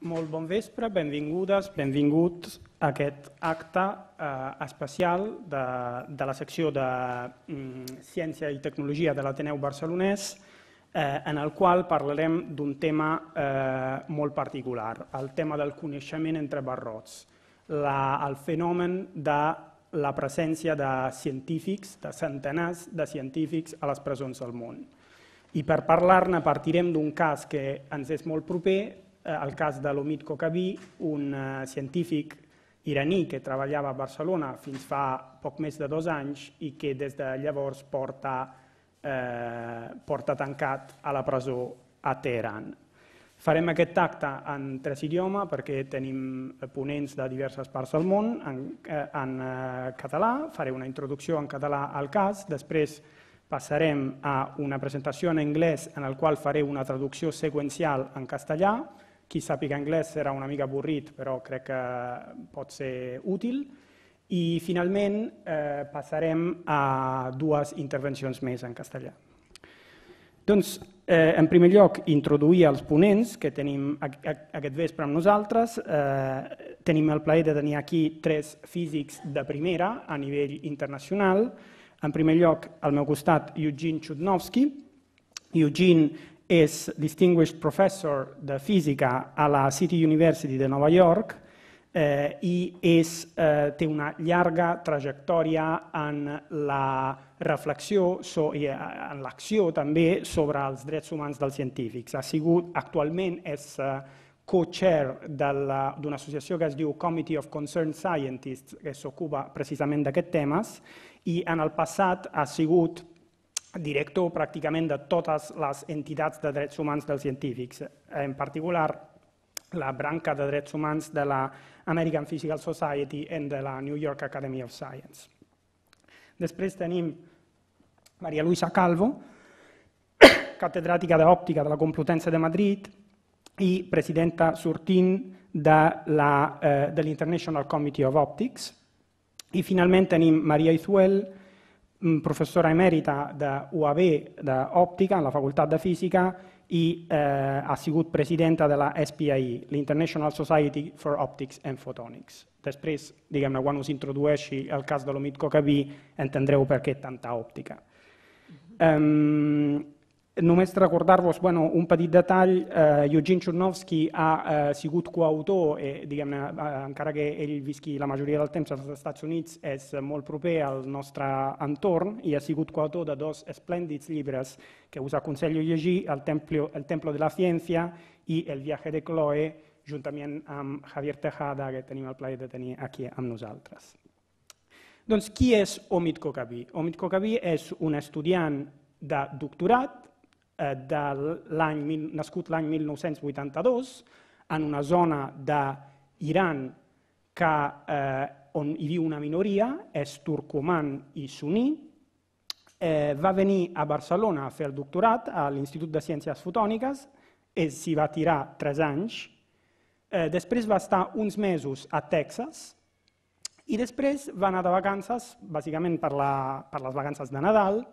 Molt bon vespre, benvingudes, benvinguts a aquest acte especial de la secció de Ciència i Tecnologia de l'Ateneu Barcelonès, en el qual parlarem d'un tema molt particular, el tema del coneixement entre barrots, el fenomen de la presència de científics, de centenars de científics a les presons del món. I per parlar-ne partirem d'un cas que ens és molt proper, el cas de l'Omid Kokabi, un científic iraní que treballava a Barcelona fins fa poc més de 2 anys i que des de llavors porta tancat a la presó a Teheran. Farem aquest acte en 3 idiomes perquè tenim ponents de diverses parts del món en català. Faré una introducció en català al cas, després passarem a una presentació en anglès en la qual faré una traducció seqüencial en castellà. Qui sàpiga anglès serà una mica avorrit, però crec que pot ser útil. I finalment passarem a 2 intervencions més en castellà. Doncs, en primer lloc, introduir els ponents que tenim aquest vespre amb nosaltres. Tenim el plaer de tenir aquí 3 físics de primera a nivell internacional. En primer lloc, al meu costat, Eugene Chudnovsky. Eugene és Distinguished Professor de Física a la City University de Nova York i té una llarga trajectòria en la reflexió i en l'acció també sobre els drets humans dels científics. Actualment és co-chair d'una associació que es diu Committee of Concerned Scientists, que s'ocupa precisament d'aquests temes, i en el passat ha sigut director pràcticament de totes les entitats de drets humans dels científics, en particular la branca de drets humans de la American Physical Society i de la New York Academy of Science. Després tenim María Luisa Calvo, catedràtica d'òptica de la Complutense de Madrid i presidenta sortint de l'International Committee of Optics. I finalment tenim Maria Izuel, professora emèrita de UAB d'òptica en la Facultat de Física i ha sigut presidenta de la SPIE, l'International Society for Optics and Photonics. Després, diguem-ne, quan us introdueixi el cas de l'Omid Kokabi, entendreu per què tanta òptica. Només recordar-vos un petit detall. Eugene Chudnovsky ha sigut coautor, encara que ell visqui la majoria del temps als Estats Units, és molt proper al nostre entorn i ha sigut coautor de 2 esplèndids llibres que us aconsello llegir, El Templo de la Ciencia i El viaje de Chloe, juntament amb Javier Tejada, que tenim el plaer de tenir aquí amb nosaltres. Doncs qui és Omid Kokabi? Omid Kokabi és un estudiant de doctorat nascut l'any 1982 en una zona d'Iran on hi viu una minoria, és turcoman i suní. Va venir a Barcelona a fer el doctorat a l'Institut de Ciències Fotòniques, s'hi va tirar 3 anys, després va estar uns mesos a Texas i després va anar de vacances, bàsicament per les vacances de Nadal,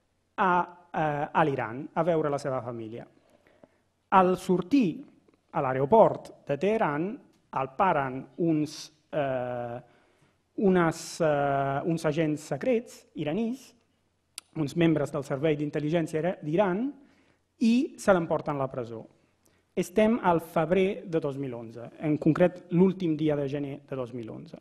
a l'Iran, a veure la seva família. Al sortir a l'aeroport de Teheran, el paren uns agents secrets iranís, uns membres del servei d'intel·ligència d'Iran, i se l'emporten a la presó. Estem al febrer de 2011, en concret l'últim dia de gener de 2011.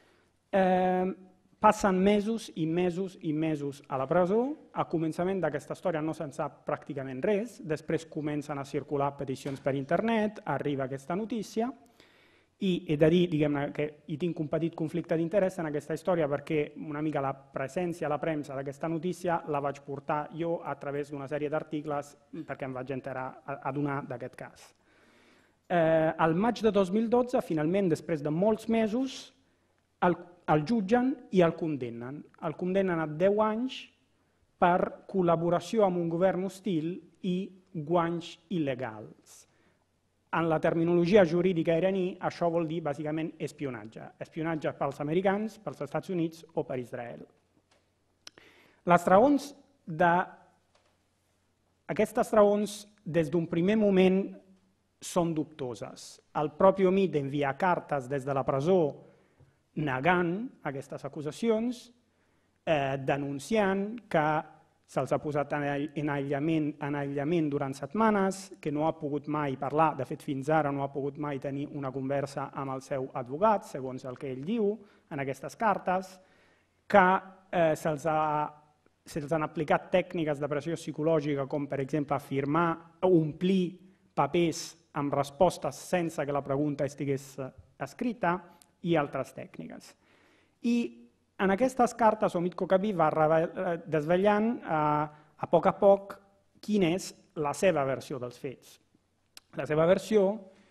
Passen mesos i mesos i mesos a la presó. Al començament d'aquesta història no se'n sap pràcticament res, després comencen a circular peticions per internet, arriba aquesta notícia i he de dir que hi tinc un petit conflicte d'interès en aquesta història perquè una mica la presència a la premsa d'aquesta notícia la vaig portar jo a través d'una sèrie d'articles perquè em vaig adonar d'aquest cas. Al maig de 2012, finalment, després de molts mesos, el jutgen i el condemnen. El condemnen a 10 anys per col·laboració amb un govern hostil i guanys il·legals. En la terminologia jurídica iraní, això vol dir bàsicament espionatge. Espionatge pels americans, pels Estats Units o per Israel. Les raons Aquestes raons, des d'un primer moment, són dubtoses. El propi Omid envia cartes des de la presó negant aquestes acusacions, denunciant que se'ls ha posat en aïllament durant setmanes, que no ha pogut mai parlar, de fet fins ara no ha pogut mai tenir una conversa amb el seu advocat, segons el que ell diu en aquestes cartes, que se'ls han aplicat tècniques de pressió psicològica com per exemple omplir papers amb respostes sense que la pregunta estigués escrita i altres tècniques. I en aquestes cartes Omid Kokabi va desvetllant a poc quina és la seva versió dels fets. La seva versió,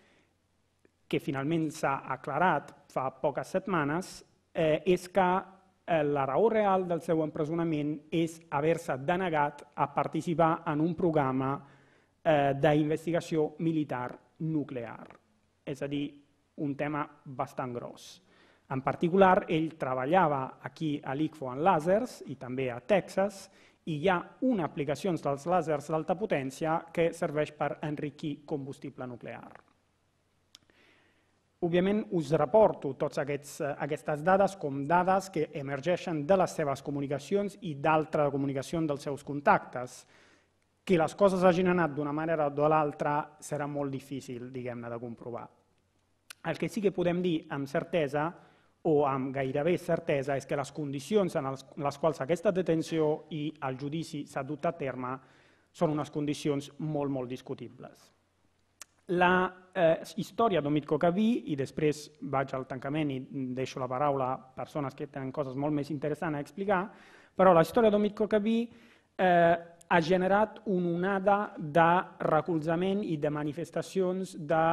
que finalment s'ha aclarat fa poques setmanes, és que la raó real del seu empresonament és haver-se denegat a participar en un programa d'investigació militar nuclear, és a dir, un tema bastant gros. En particular, ell treballava aquí a l'ICFO en làsers i també a Texas, i hi ha una aplicació dels làsers d'alta potència que serveix per enriquir combustible nuclear. Òbviament, us reporto totes aquestes dades com dades que emergeixen de les seves comunicacions i d'altra comunicació dels seus contactes. Que les coses hagin anat d'una manera o de l'altra serà molt difícil, diguem-ne, de comprovar. El que sí que podem dir amb certesa, o amb gairebé certesa, és que les condicions en les quals aquesta detenció i el judici s'ha dut a terme són unes condicions molt discutibles. La història d'Omid Kokabi, i després vaig al tancament i deixo la paraula a persones que tenen coses molt més interessants a explicar, però la història d'Omid Kokabi ha generat una onada de recolzament i de manifestacions de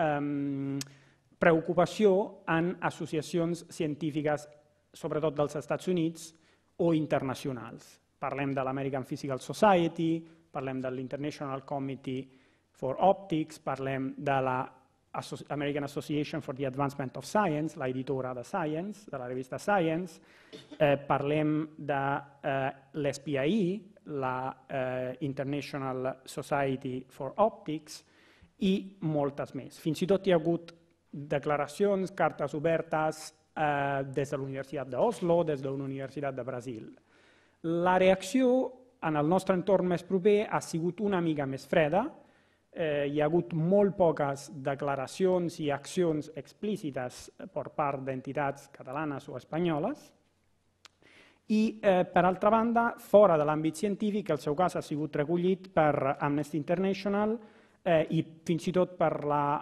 preocupació en associacions científiques, sobretot dels Estats Units o internacionals. Parlem de l'American Physical Society, parlem de l'International Committee for Optics, parlem de l'American Association for the Advancement of Science, l'editora de Science, de la revista Science, parlem de l'SPI, la International Society for Optics, i moltes més. Fins i tot hi ha hagut declaracions, cartes obertes des de la Universitat d'Oslo, des de la Universitat de Brasil. La reacció en el nostre entorn més proper ha sigut una mica més freda. Hi ha hagut molt poques declaracions i accions explícites per part d'entitats catalanes o espanyoles. I, per altra banda, fora de l'àmbit científic, el seu cas ha sigut recollit per Amnesty International i fins i tot per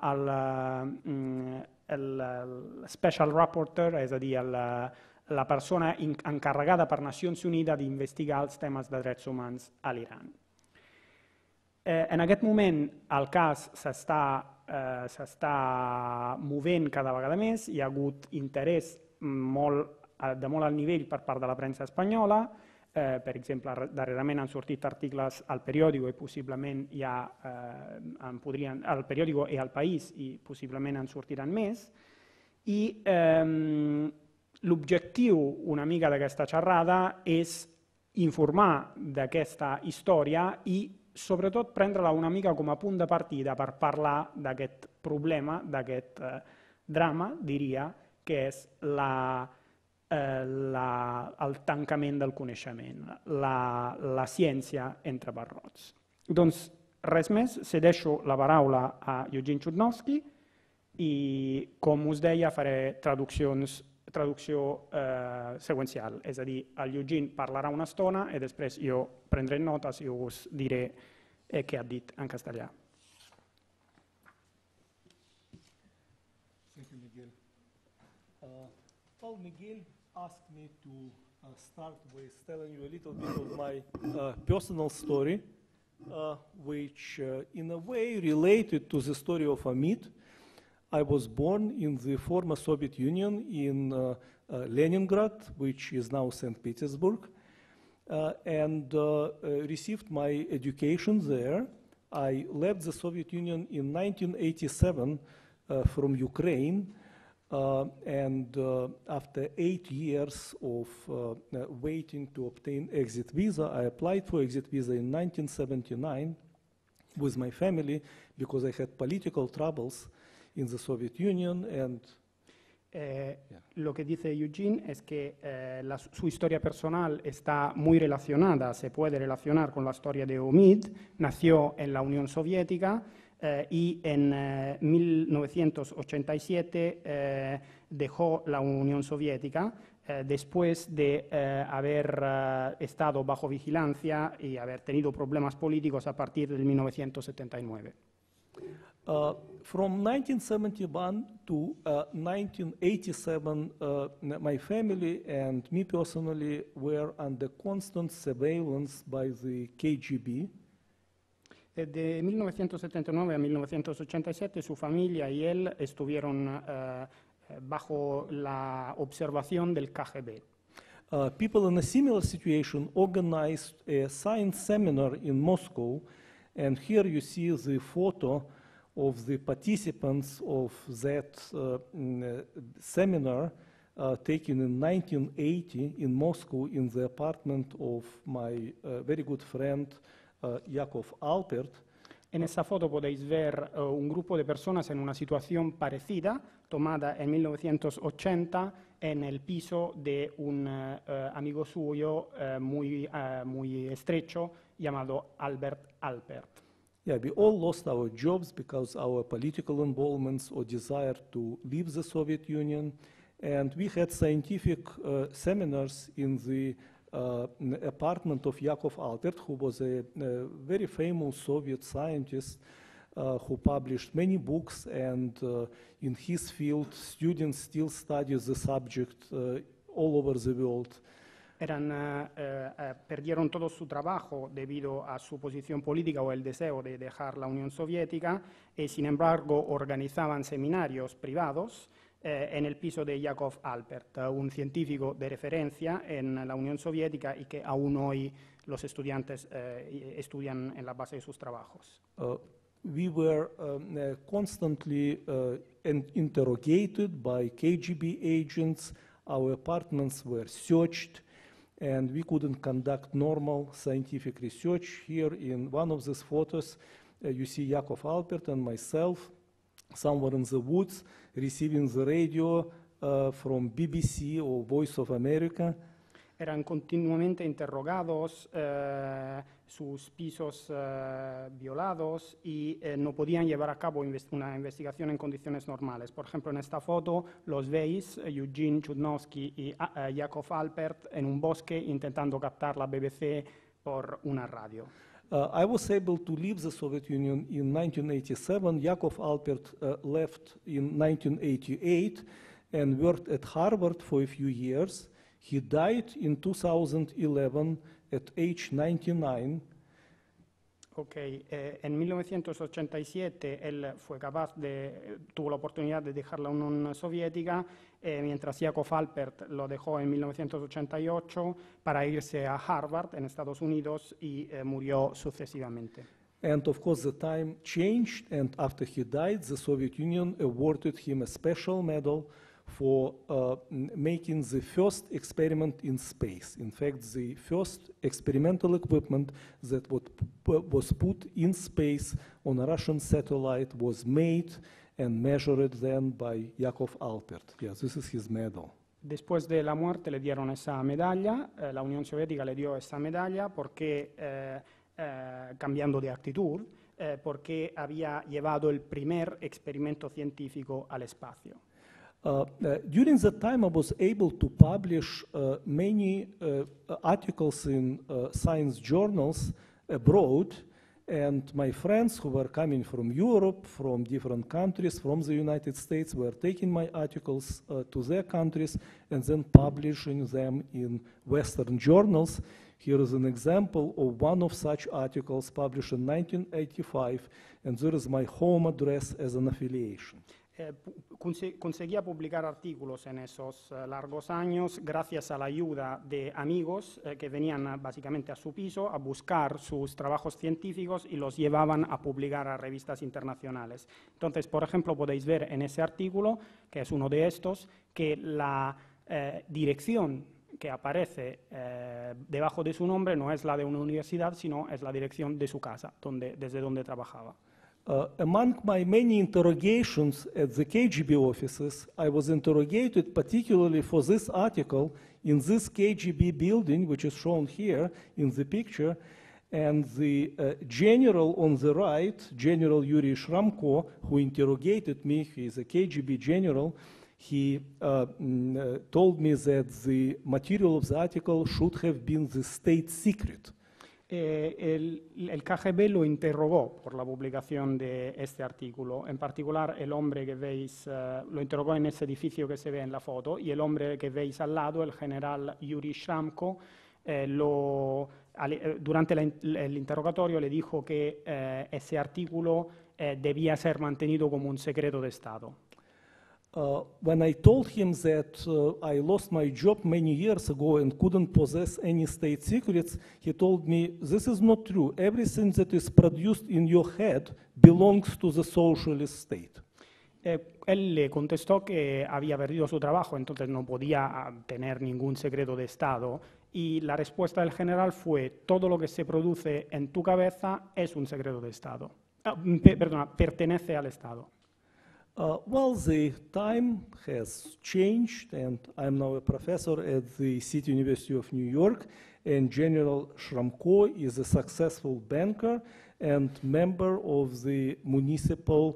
el Special Rapporteur, és a dir, la persona encarregada per Nacions Unides d'investigar els temes de drets humans a l'Iran. En aquest moment el cas s'està movent cada vegada més, hi ha hagut interès de molt alt nivell per part de la premsa espanyola. Per exemple, darrerament han sortit articles al Periódico i possiblement al Periódico i al País i possiblement en sortiran més. I l'objectiu una mica d'aquesta xerrada és informar d'aquesta història i sobretot prendre-la una mica com a punt de partida per parlar d'aquest problema, d'aquest drama, diria, que és el tancament del coneixement, la ciència entre barrots. Doncs res més, cedeixo la paraula a Eugene Chudnovsky i, com us deia, faré traducció seqüencial, és a dir, el Eugene parlarà una estona i després jo prendré notes i us diré què ha dit en castellà. Thank you, Miguel. Well, Miguel asked me to start with telling you a little bit of my personal story, which in a way related to the story of Omid. I was born in the former Soviet Union in Leningrad, which is now St. Petersburg, and received my education there. I left the Soviet Union in 1987 from Ukraine. And after 8 years of waiting to obtain exit visa, I applied for exit visa in 1979. with my family because I had political troubles in the Soviet Union and Lo que dice Eugene es que su historia personal está muy relacionada, se puede relacionar con la historia de Omid. Nació en la Unión Soviética y en 1987 dejó la Unión Soviética después de haber estado bajo vigilancia y haber tenido problemas políticos a partir de 1979. From 1971 to 1987, my family and me personally were under constant surveillance by the KGB. De 1979 a 1987 su familia y él estuvieron bajo la observación del KGB. People in a similar situation organized a science seminar in Moscow, and here you see the photo of the participants of that seminar taken in 1980 in Moscow in the apartment of my very good friend Yakov Alpert. En esa foto podéis ver un grupo de personas en una situación parecida, tomada en 1980 en el piso de un amigo suyo muy estrecho llamado Albert Alpert. Yeah, we all lost our jobs because our political involvements or desire to leave the Soviet Union, and we had scientific seminars in the apartment of Yakov Alpert, who was a very famous Soviet scientist who published many books, and in his field, students still study the subject all over the world. Perdieron todo su trabajo debido a su posición política o el deseo de dejar la Unión Soviética y, sin embargo, organizaban seminarios privados en el piso de Yakov Alpert, un científico de referencia en la Unión Soviética y que aún hoy los estudiantes estudian en la base de sus trabajos. We were constantly interrogated by KGB agents. Our apartments were searched, and we couldn't conduct normal scientific research. Here in one of these photos, you see Yakov Alpert and myself somewhere in the woods receiving the radio from BBC or Voice of America. Eran continuamente interrogados, sus pisos violados y no podían llevar a cabo una investigación en condiciones normales. Por ejemplo, en esta foto los veis, Eugene Chudnovsky y Yakov Alpert en un bosque intentando captar la BBC por una radio. I was able to leave the Soviet Union in 1987. Yakov Alpert left in 1988 and worked at Harvard for a few years. He died in 2011 at age 99. En 1987 él fue tuvo la oportunidad de dejar la Unión Soviética, mientras Yakov Alpert lo dejó en 1988 para irse a Harvard en Estados Unidos y murió sucesivamente. And of course the time changed, and after he died, the Soviet Union awarded him a special medal for making the first experiment in space. In fact, the first experimental equipment that was put in space on a Russian satellite was made and measured then by Yakov Alpert. Yes, this is his medal. Después de la muerte le dieron esa medalla, la Unión Soviética le dio esa medalla porque, cambiando de actitud, porque había llevado el primer experimento científico al espacio. During that time, I was able to publish many articles in science journals abroad, and my friends who were coming from Europe, from different countries, from the United States, were taking my articles to their countries and then publishing them in Western journals. Here is an example of one of such articles published in 1985, and there is my home address as an affiliation. Conseguía publicar artículos en esos largos años gracias a la ayuda de amigos que venían básicamente a su piso a buscar sus trabajos científicos y los llevaban a publicar a revistas internacionales. Entonces, por ejemplo, podéis ver en ese artículo, que es uno de estos, que la dirección que aparece debajo de su nombre no es la de una universidad, sino es la dirección de su casa, desde donde trabajaba. Among my many interrogations at the KGB offices, I was interrogated particularly for this article in this KGB building, which is shown here in the picture, and the general on the right, General Yuri Shramko, who interrogated me, he is a KGB general, he told me that the material of the article should have been the state secret. El KGB lo interrogó por la publicación de este artículo. En particular, el hombre que veis, lo interrogó en ese edificio que se ve en la foto, y el hombre que veis al lado, el general Yuri Shramko, durante el interrogatorio le dijo que ese artículo debía ser mantenido como un secreto de Estado. When I told him that I lost my job many years ago and couldn't possess any state secrets, he told me, this is not true. Everything that is produced in your head belongs to the socialist state. Él le contestó que había perdido su trabajo, entonces no podía tener ningún secreto de Estado, y la respuesta del general fue: todo lo que se produce en tu cabeza es un secreto de Estado. Perdona, pertenece al Estado. Well, the time has changed, and I'm now a professor at the City University of New York, and General Shramko is a successful banker and member of the municipal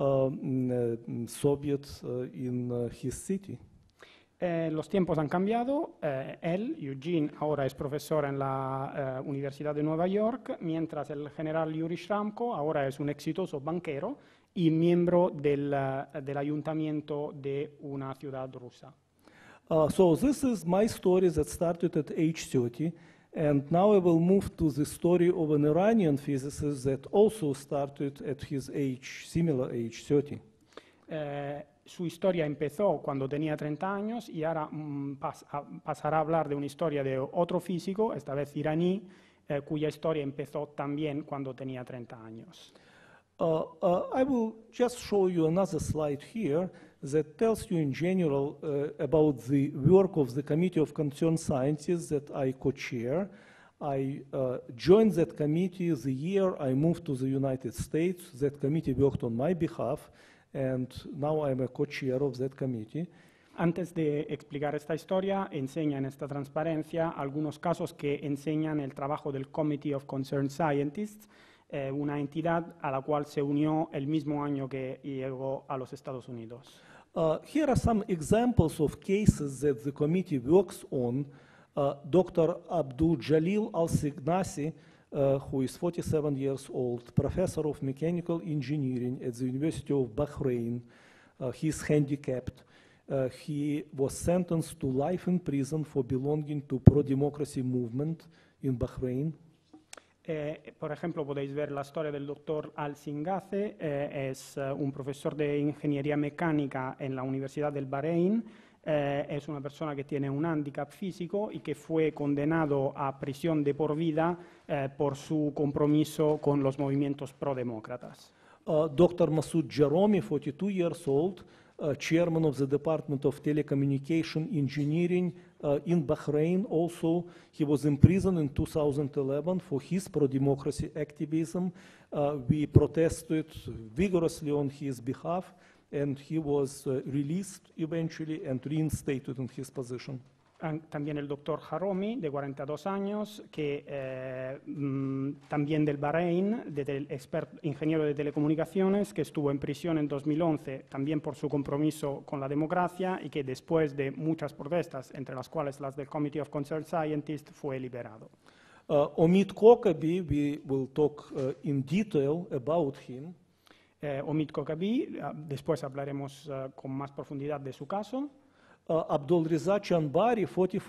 Soviet in his city. Los tiempos han cambiado. Él, Eugene, ahora es profesor en la Universidad de Nueva York, mientras el general Yuri Shramko ahora es un exitoso banquero y miembro del ayuntamiento de una ciudad rusa. So this is my story that started at age 30, and now I will move to the story of an Iranian physicist that also started at his age, similar age, 30. Su historia empezó cuando tenía 30 años y ahora pasará a hablar de una historia de otro físico, esta vez iraní, cuya historia empezó también cuando tenía 30 años. I will just show you another slide here that tells you in general about the work of the Committee of Concerned Scientists that I co-chair. I joined that committee the year I moved to the United States. That committee worked on my behalf, and now I'm a co-chair of that committee. Antes de explicar esta historia, enseña en esta transparencia algunos casos que enseñan el trabajo del Committee of Concerned Scientists, una entidad a la cual se unió el mismo año que llegó a los Estados Unidos. Here are some examples of cases that the committee works on. Dr. Abdul Jalil Al-Signasi, who is 47 years old, professor of mechanical engineering at the University of Bahrain. He's handicapped. He was sentenced to life in prison for belonging to pro-democracy movement in Bahrain. Por ejemplo, podéis ver la historia del doctor Al-Singace, es un profesor de ingeniería mecánica en la Universidad del Bahrein, es una persona que tiene un hándicap físico y que fue condenado a prisión de por vida por su compromiso con los movimientos prodemócratas. Dr. Masoud Jaromi, 42 years old, chairman of the Department of Telecommunication Engineering in Bahrain. Also, he was imprisoned in 2011 for his pro-democracy activism. We protested vigorously on his behalf, and he was released eventually and reinstated in his position. También el doctor Jaromi, de 42 años, que también del Bahrein, ingeniero de telecomunicaciones, que estuvo en prisión en 2011, también por su compromiso con la democracia, y que después de muchas protestas, entre las cuales las del Committee of Concerned Scientists, fue liberado. Omid Kokabi, we will talk in detail about him. Omid Kokabi, después hablaremos con más profundidad de su caso. Abdulreza Chanbari,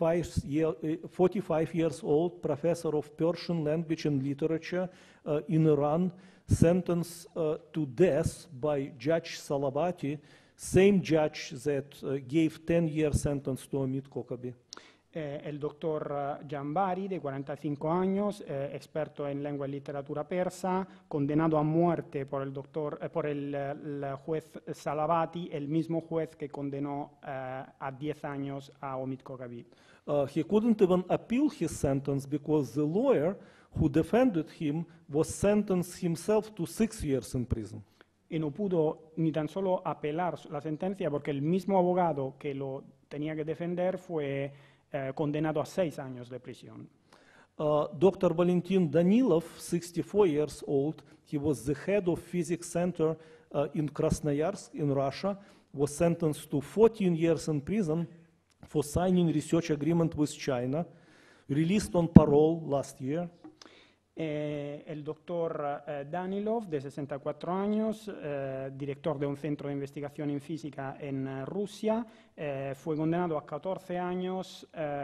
45 years old, professor of Persian language and literature in Iran, sentenced to death by Judge Salavati, same judge that gave 10-year sentence to Omid Kokabi. El doctor Jambari, de 45 años, experto en lengua y literatura persa, condenado a muerte por el juez Salavati, el mismo juez que condenó a 10 años a Omid Kocabi. He couldn't even appeal his sentence because the lawyer who defended him was sentenced himself to 6 years in prison. Y no pudo ni tan solo apelar la sentencia porque el mismo abogado que lo tenía que defender fue condenado a 6 años de prisión. Dr. Valentin Danilov, 64 years old, he was the head of physics center in Krasnoyarsk in Russia, was sentenced to 14 years in prison for signing research agreement with China, released on parole last year. El doctor Danilov, de 64 años, director de un centro de investigación en física en Rusia, fue condenado a 14 años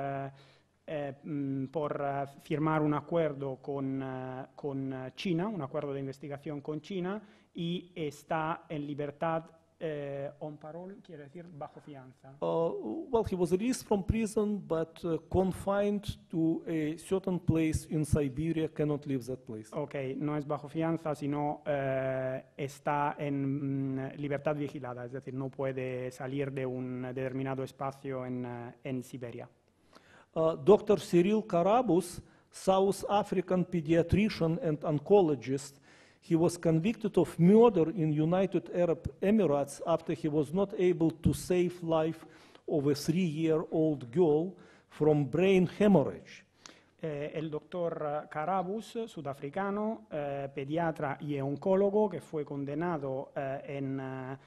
por firmar un acuerdo con China, un acuerdo de investigación con China, y está en libertad on parole, quiere decir bajo fianza. Well, he was released from prison, but confined to a certain place in Siberia, cannot leave that place. Ok, no es bajo fianza, sino está en libertad vigilada, es decir, no puede salir de un determinado espacio en Siberia. Dr. Cyril Karabus, South African pediatrician and oncologist, he was convicted of murder in United Arab Emirates after he was not able to save life of a 3-year-old girl from brain hemorrhage. El doctor Karabus, sudafricano, pediatra y oncólogo, que fue condenado en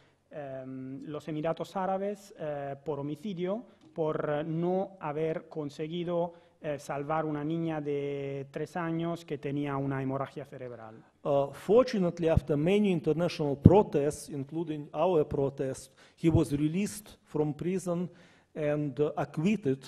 los Emiratos Árabes por homicidio, por no haber conseguido salvar una niña de 3 años que tenía una hemorragia cerebral. Fortunately, after many international protests, including our protest, he was released from prison and acquitted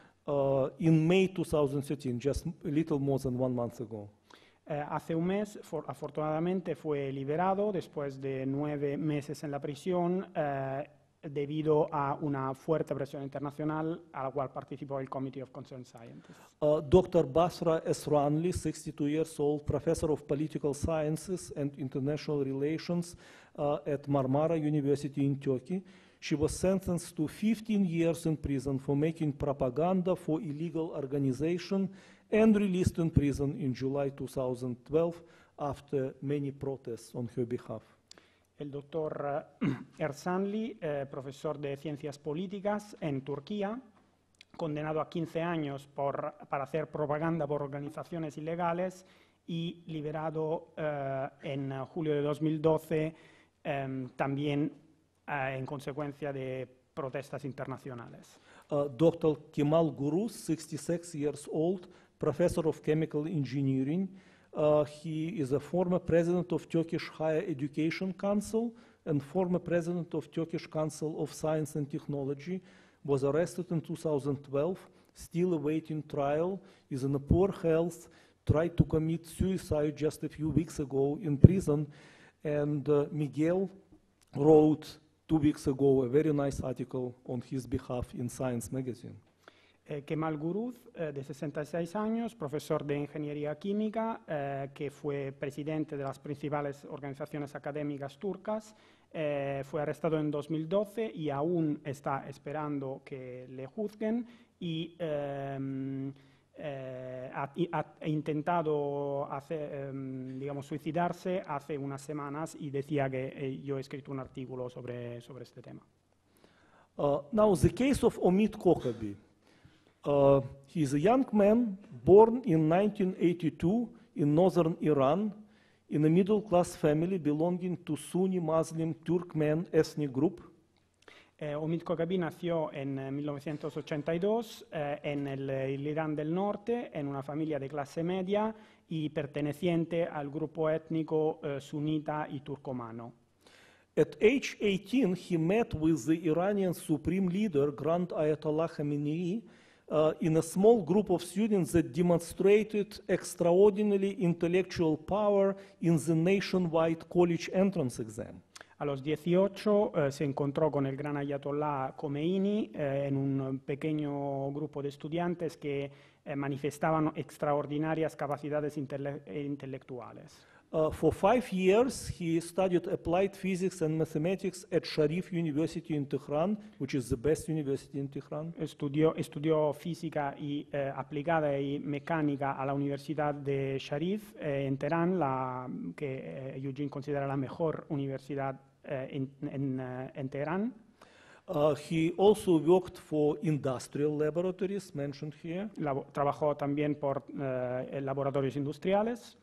in May 2013, just a little more than 1 month ago. Hace un mes, afortunadamente, fue liberado después de 9 meses en la prisión debido a una fuerte presión internacional a la cual participó el Committee of Concerned Scientists. Dr. Basra Esranli, 62 years old, professor of political sciences and international relations at Marmara University in Turkey. She was sentenced to 15 years in prison for making propaganda for illegal organization and released in prison in July 2012 after many protests on her behalf. El doctor Ersanli, profesor de Ciencias Políticas en Turquía, condenado a 15 años para hacer propaganda por organizaciones ilegales y liberado en julio de 2012 también en consecuencia de protestas internacionales. Dr. Kemal Gurus, 66 years old, professor of chemical engineering. He is a former president of Turkish Higher Education Council and former president of Turkish Council of Science and Technology, was arrested in 2012, still awaiting trial, is in poor health, tried to commit suicide just a few weeks ago in prison, and Miguel wrote 2 weeks ago a very nice article on his behalf in Science magazine. Kemal Guruz, de 66 años, profesor de Ingeniería Química, que fue presidente de las principales organizaciones académicas turcas, fue arrestado en 2012 y aún está esperando que le juzguen y ha intentado suicidarse hace unas semanas y decía que yo he escrito un artículo sobre este tema. Now, the case of Omid Kocabi. He is a young man born in 1982 in northern Iran in a middle-class family belonging to Sunni Muslim Turkmen ethnic group. Omid Kocabi nació en 1982 en el Irán del Norte, en una familia de clase media y perteneciente al grupo étnico sunita y turcomano. At age 18, he met with the Iranian supreme leader, Grand Ayatollah Khamenei, in a small group of students that demonstrated extraordinary intellectual power in the nationwide college entrance exam. A los 18 se encontró con el gran ayatolá Khomeini en un pequeño grupo de estudiantes que manifestaban extraordinarias capacidades intelectuales. For 5 years, he studied applied physics and mathematics at Sharif University in Tehran, which is the best university in Tehran. Estudió física aplicada y mecánica a la Universidad de Sharif en Teherán, que Eugene considera la mejor universidad en Teherán. He also worked for industrial laboratories mentioned here. Trabajó también por laboratorios industriales.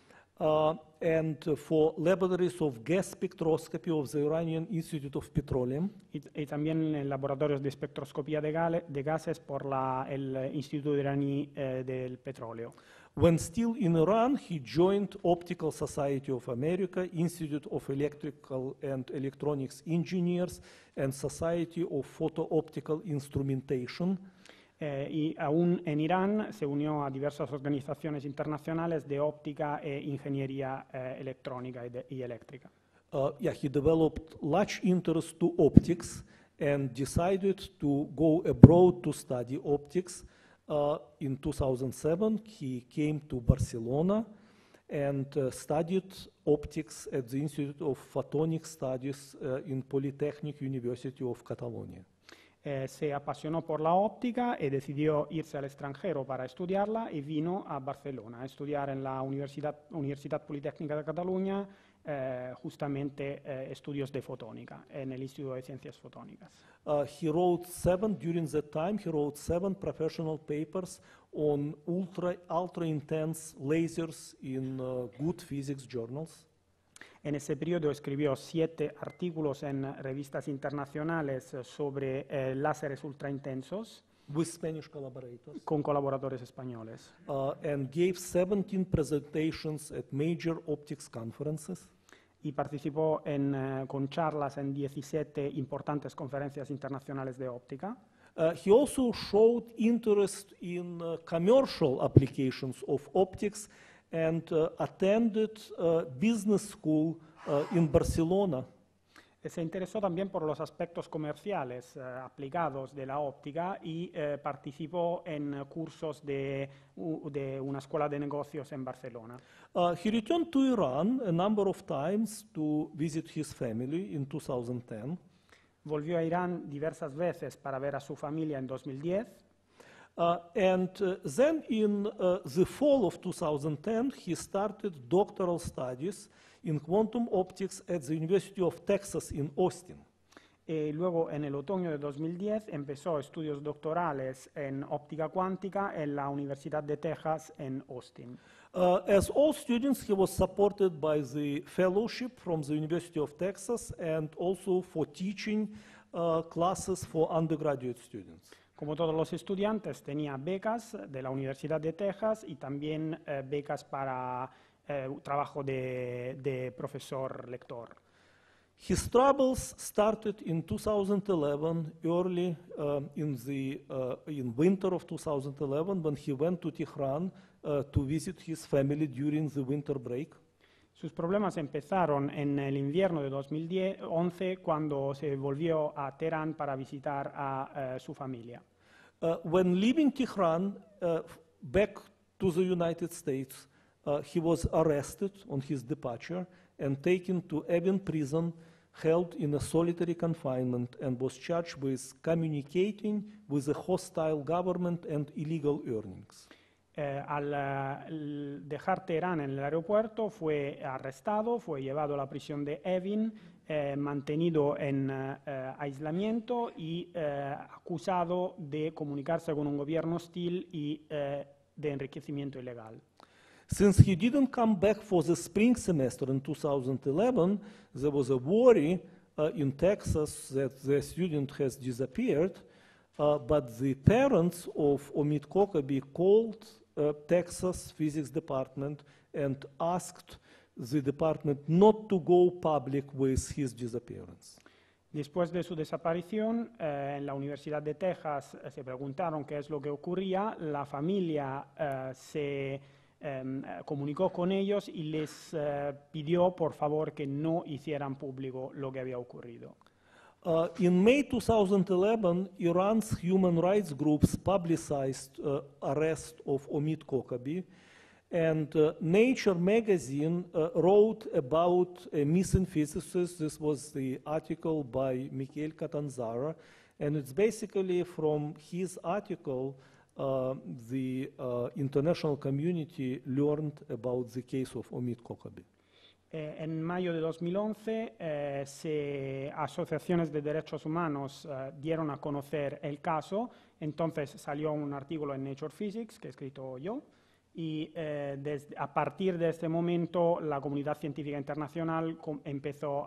And for laboratories of gas spectroscopy of the Iranian Institute of Petroleum. Y también en laboratorios de espectroscopía de gases por el Instituto iraní del Petróleo. When still in Iran, he joined Optical Society of America, Institute of Electrical and Electronics Engineers, and Society of Photo-Optical Instrumentation. Y aún en Irán se unió a diversas organizaciones internacionales de óptica e ingeniería electrónica y eléctrica. He developed large interest to optics and decided to go abroad to study optics. In 2007, he came to Barcelona and studied optics at the Institute of Photonic Studies in Polytechnic University of Catalonia. Se apasionó por la óptica y decidió irse al extranjero para estudiarla y vino a Barcelona a estudiar en la Universidad Politécnica de Cataluña justamente estudios de fotónica en el Instituto de Ciencias Fotónicas. During that time, he wrote 7 professional papers on ultra intense lasers in good physics journals. En ese periodo escribió 7 artículos en revistas internacionales sobre láseres ultraintensos. With Spanish collaborators. Con colaboradores españoles. And gave 17 presentations at major optics conferences. Y participó con charlas en 17 importantes conferencias internacionales de óptica. He also showed interest in commercial applications of optics and attended business school in Barcelona. Se interesó también por los aspectos comerciales aplicados de la óptica y participó en cursos de una escuela de negocios en Barcelona. He returned to Iran a number of times to visit his family in 2010. Volvió a Irán diversas veces para ver a su familia en 2010. Then in the fall of 2010, he started doctoral studies in quantum optics at the University of Texas in Austin. Luego, en el otoño de 2010, empezó estudios doctorales en óptica cuántica en la Universidad de Texas en Austin. As all students, he was supported by the fellowship from the University of Texas and also for teaching classes for undergraduate students. Como todos los estudiantes, tenía becas de la Universidad de Texas y también becas para trabajo de profesor lector. His troubles started in 2011, early in winter of 2011, when he went to Tehran to visit his family during the winter break. Sus problemas empezaron en el invierno de 2011 cuando se volvió a Teherán para visitar a su familia. When leaving Tehran back to the United States, he was arrested on his departure and taken to Evin prison, held in a solitary confinement, and was charged with communicating with a hostile government and illegal earnings. Al dejar Teherán en el aeropuerto fue arrestado, fue llevado a la prisión de Evin, mantenido en aislamiento y acusado de comunicarse con un gobierno hostil y de enriquecimiento ilegal. Since he didn't come back for the spring semester in 2011, there was a worry in Texas that the student has disappeared, but the parents of Omid Kokabi called Texas Physics Department and asked the department not to go public with his disappearance. Después de su desaparición, en la Universidad de Texas se preguntaron qué es lo que ocurría. La familia se comunicó con ellos y les pidió por favor que no hicieran público lo que había ocurrido. In May 2011, Iran's human rights groups publicized arrest of Omid Kokabi, and Nature magazine wrote about a missing physicist. This was the article by Mikhail Catanzara, and it's basically from his article the international community learned about the case of Omid Kokabi. En mayo de 2011, asociaciones de derechos humanos dieron a conocer el caso, entonces salió un artículo en Nature Physics que he escrito yo, y a partir de este momento la comunidad científica internacional empezó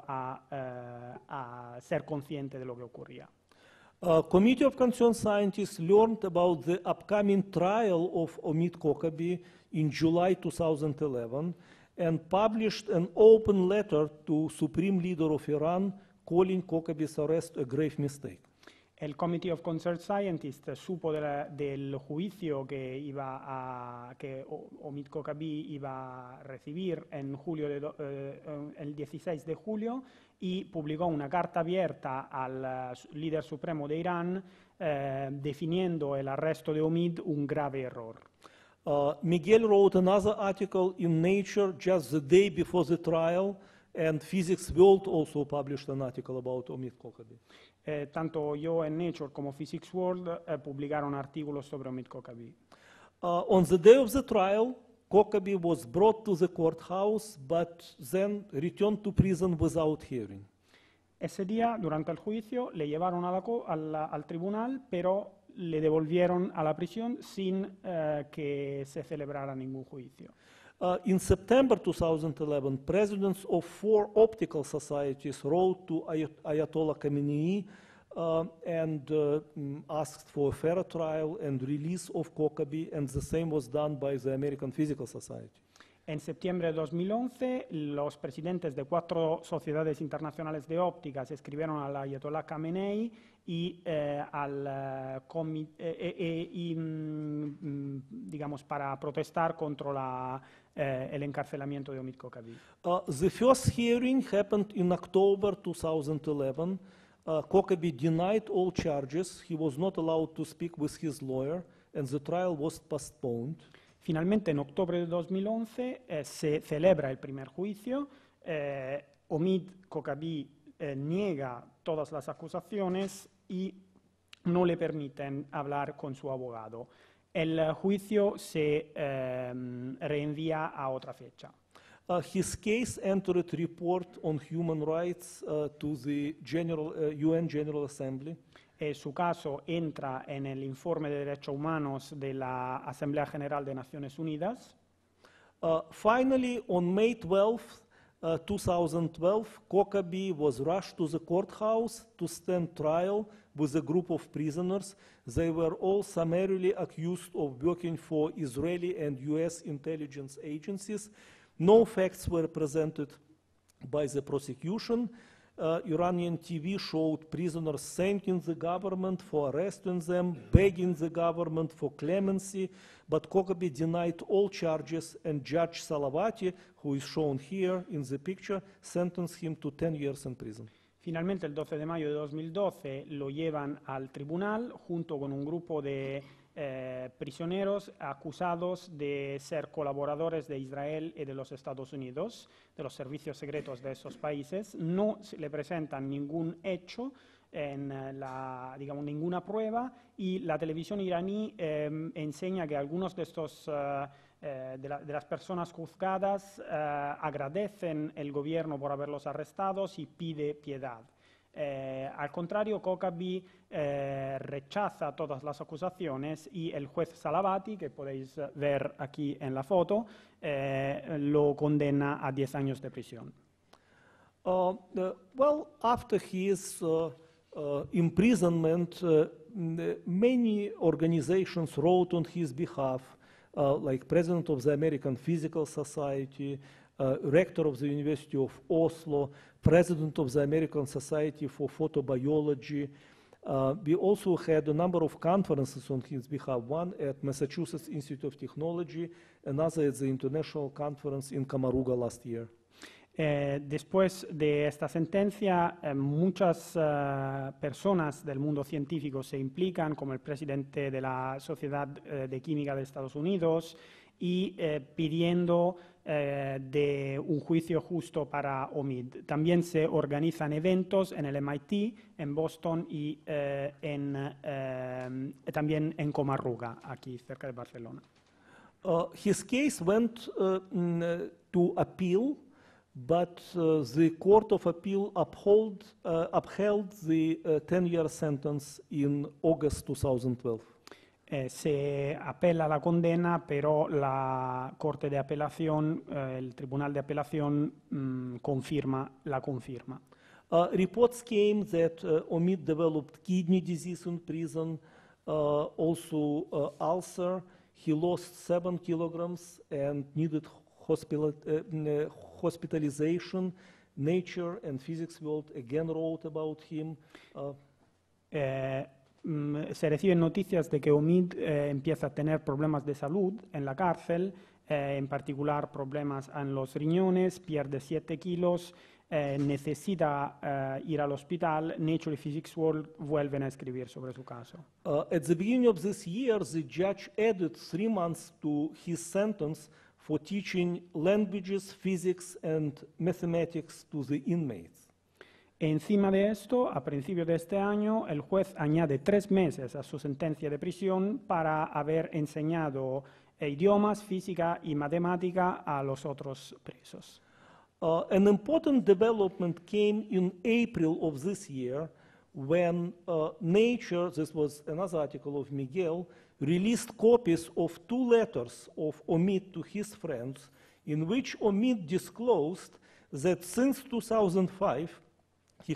a ser consciente de lo que ocurría. Committee of Concerned Scientists learned about the upcoming trial of Omid Kokabi in July 2011 and published an open letter to Supreme Leader of Iran calling Kokabi's arrest a grave mistake. El Committee of Concerned Scientists supo del juicio que Omid Kokabi iba a recibir en el 16 de julio y publicó una carta abierta al líder supremo de Irán definiendo el arresto de Omid un grave error. Miguel wrote another article in Nature just the day before the trial, and Physics World also published an article about Omid Kokabi. Tanto yo en Nature como Physics World publicaron artículos sobre Omid Kokabi. On the day of the trial, Kokabi was brought to the courthouse, but then returned to prison without hearing. Ese día, durante el juicio, le llevaron al tribunal, pero le devolvieron a la prisión sin que se celebrara ningún juicio. In September 2011, presidents of 4 optical societies wrote to Ayatollah Khamenei and asked for a fair trial and release of Kokabi, and the same was done by the American Physical Society. En septiembre de 2011, los presidentes de 4 sociedades internacionales de ópticas escribieron al Ayatollah Khamenei y digamos, para protestar contra el encarcelamiento de Omid Kokabi. The first hearing happened in October 2011. Kokabi denied all charges. He was not allowed to speak with his lawyer, and the trial was postponed. Finalmente, en octubre de 2011, se celebra el primer juicio. Omid Kokabi niega todas las acusaciones y no le permiten hablar con su abogado. El juicio se reenvía a otra fecha. His case entered a report on human rights to the UN General Assembly. Su caso entra en el informe de derechos humanos de la Asamblea General de Naciones Unidas. Finally, on May 12, 2012, Kokabi was rushed to the courthouse to stand trial with a group of prisoners. They were all summarily accused of working for Israeli and US intelligence agencies. No facts were presented by the prosecution. Iranian TV showed prisoners thanking the government for arresting them, begging the government for clemency, but Kokabi denied all charges, and Judge Salavati, who is shown here in the picture, sentenced him to 10 years in prison. Finalmente, el 12 de mayo de 2012, lo llevan al tribunal junto con un grupo de prisioneros acusados de ser colaboradores de Israel y de los Estados Unidos, de los servicios secretos de esos países. No se le presentan ningún hecho, digamos, ninguna prueba, y la televisión iraní enseña que algunos de estos de las personas juzgadas agradecen el gobierno por haberlos arrestados y pide piedad. Al contrario, Kokabi rechaza todas las acusaciones y el juez Salavati, que podéis ver aquí en la foto, lo condena a 10 años de prisión. Well, after his imprisonment, many organizations wrote on his behalf, like President of the American Physical Society, Rector of the University of Oslo, President of the American Society for Photobiology, We also had a number of conferences on his behalf, one at Massachusetts Institute of Technology, another at the International Conference in Camaruga last year. Después de esta sentencia, muchas personas del mundo científico se implican, como el presidente de la Sociedad de Química de Estados Unidos, y pidiendo de un juicio justo para Omid. También se organizan eventos en el MIT, en Boston y también en Comarruga, aquí cerca de Barcelona. His case went to appeal, but the Court of Appeal upheld the 10-year sentence in August 2012. Se apela la condena, pero la Corte de Apelación, el Tribunal de Apelación, la confirma. Reports came that Omid developed kidney disease in prison, also ulcer. He lost 7 kilograms and needed hospitalization. Nature and Physics World again wrote about him. Se reciben noticias de que Omid empieza a tener problemas de salud en la cárcel, en particular problemas en los riñones, pierde 7 kilos, necesita ir al hospital. Nature y Physics World vuelven a escribir sobre su caso. At the beginning of this year, the judge added 3 months to his sentence for teaching languages, physics and mathematics to the inmates. Encima de esto, a principios de este año, el juez añade 3 meses a su sentencia de prisión para haber enseñado idiomas, física y matemática a los otros presos. An important development came in April of this year when Nature, this was another article of Miguel, released copies of 2 letters of Omid to his friends in which Omid disclosed that since 2005 he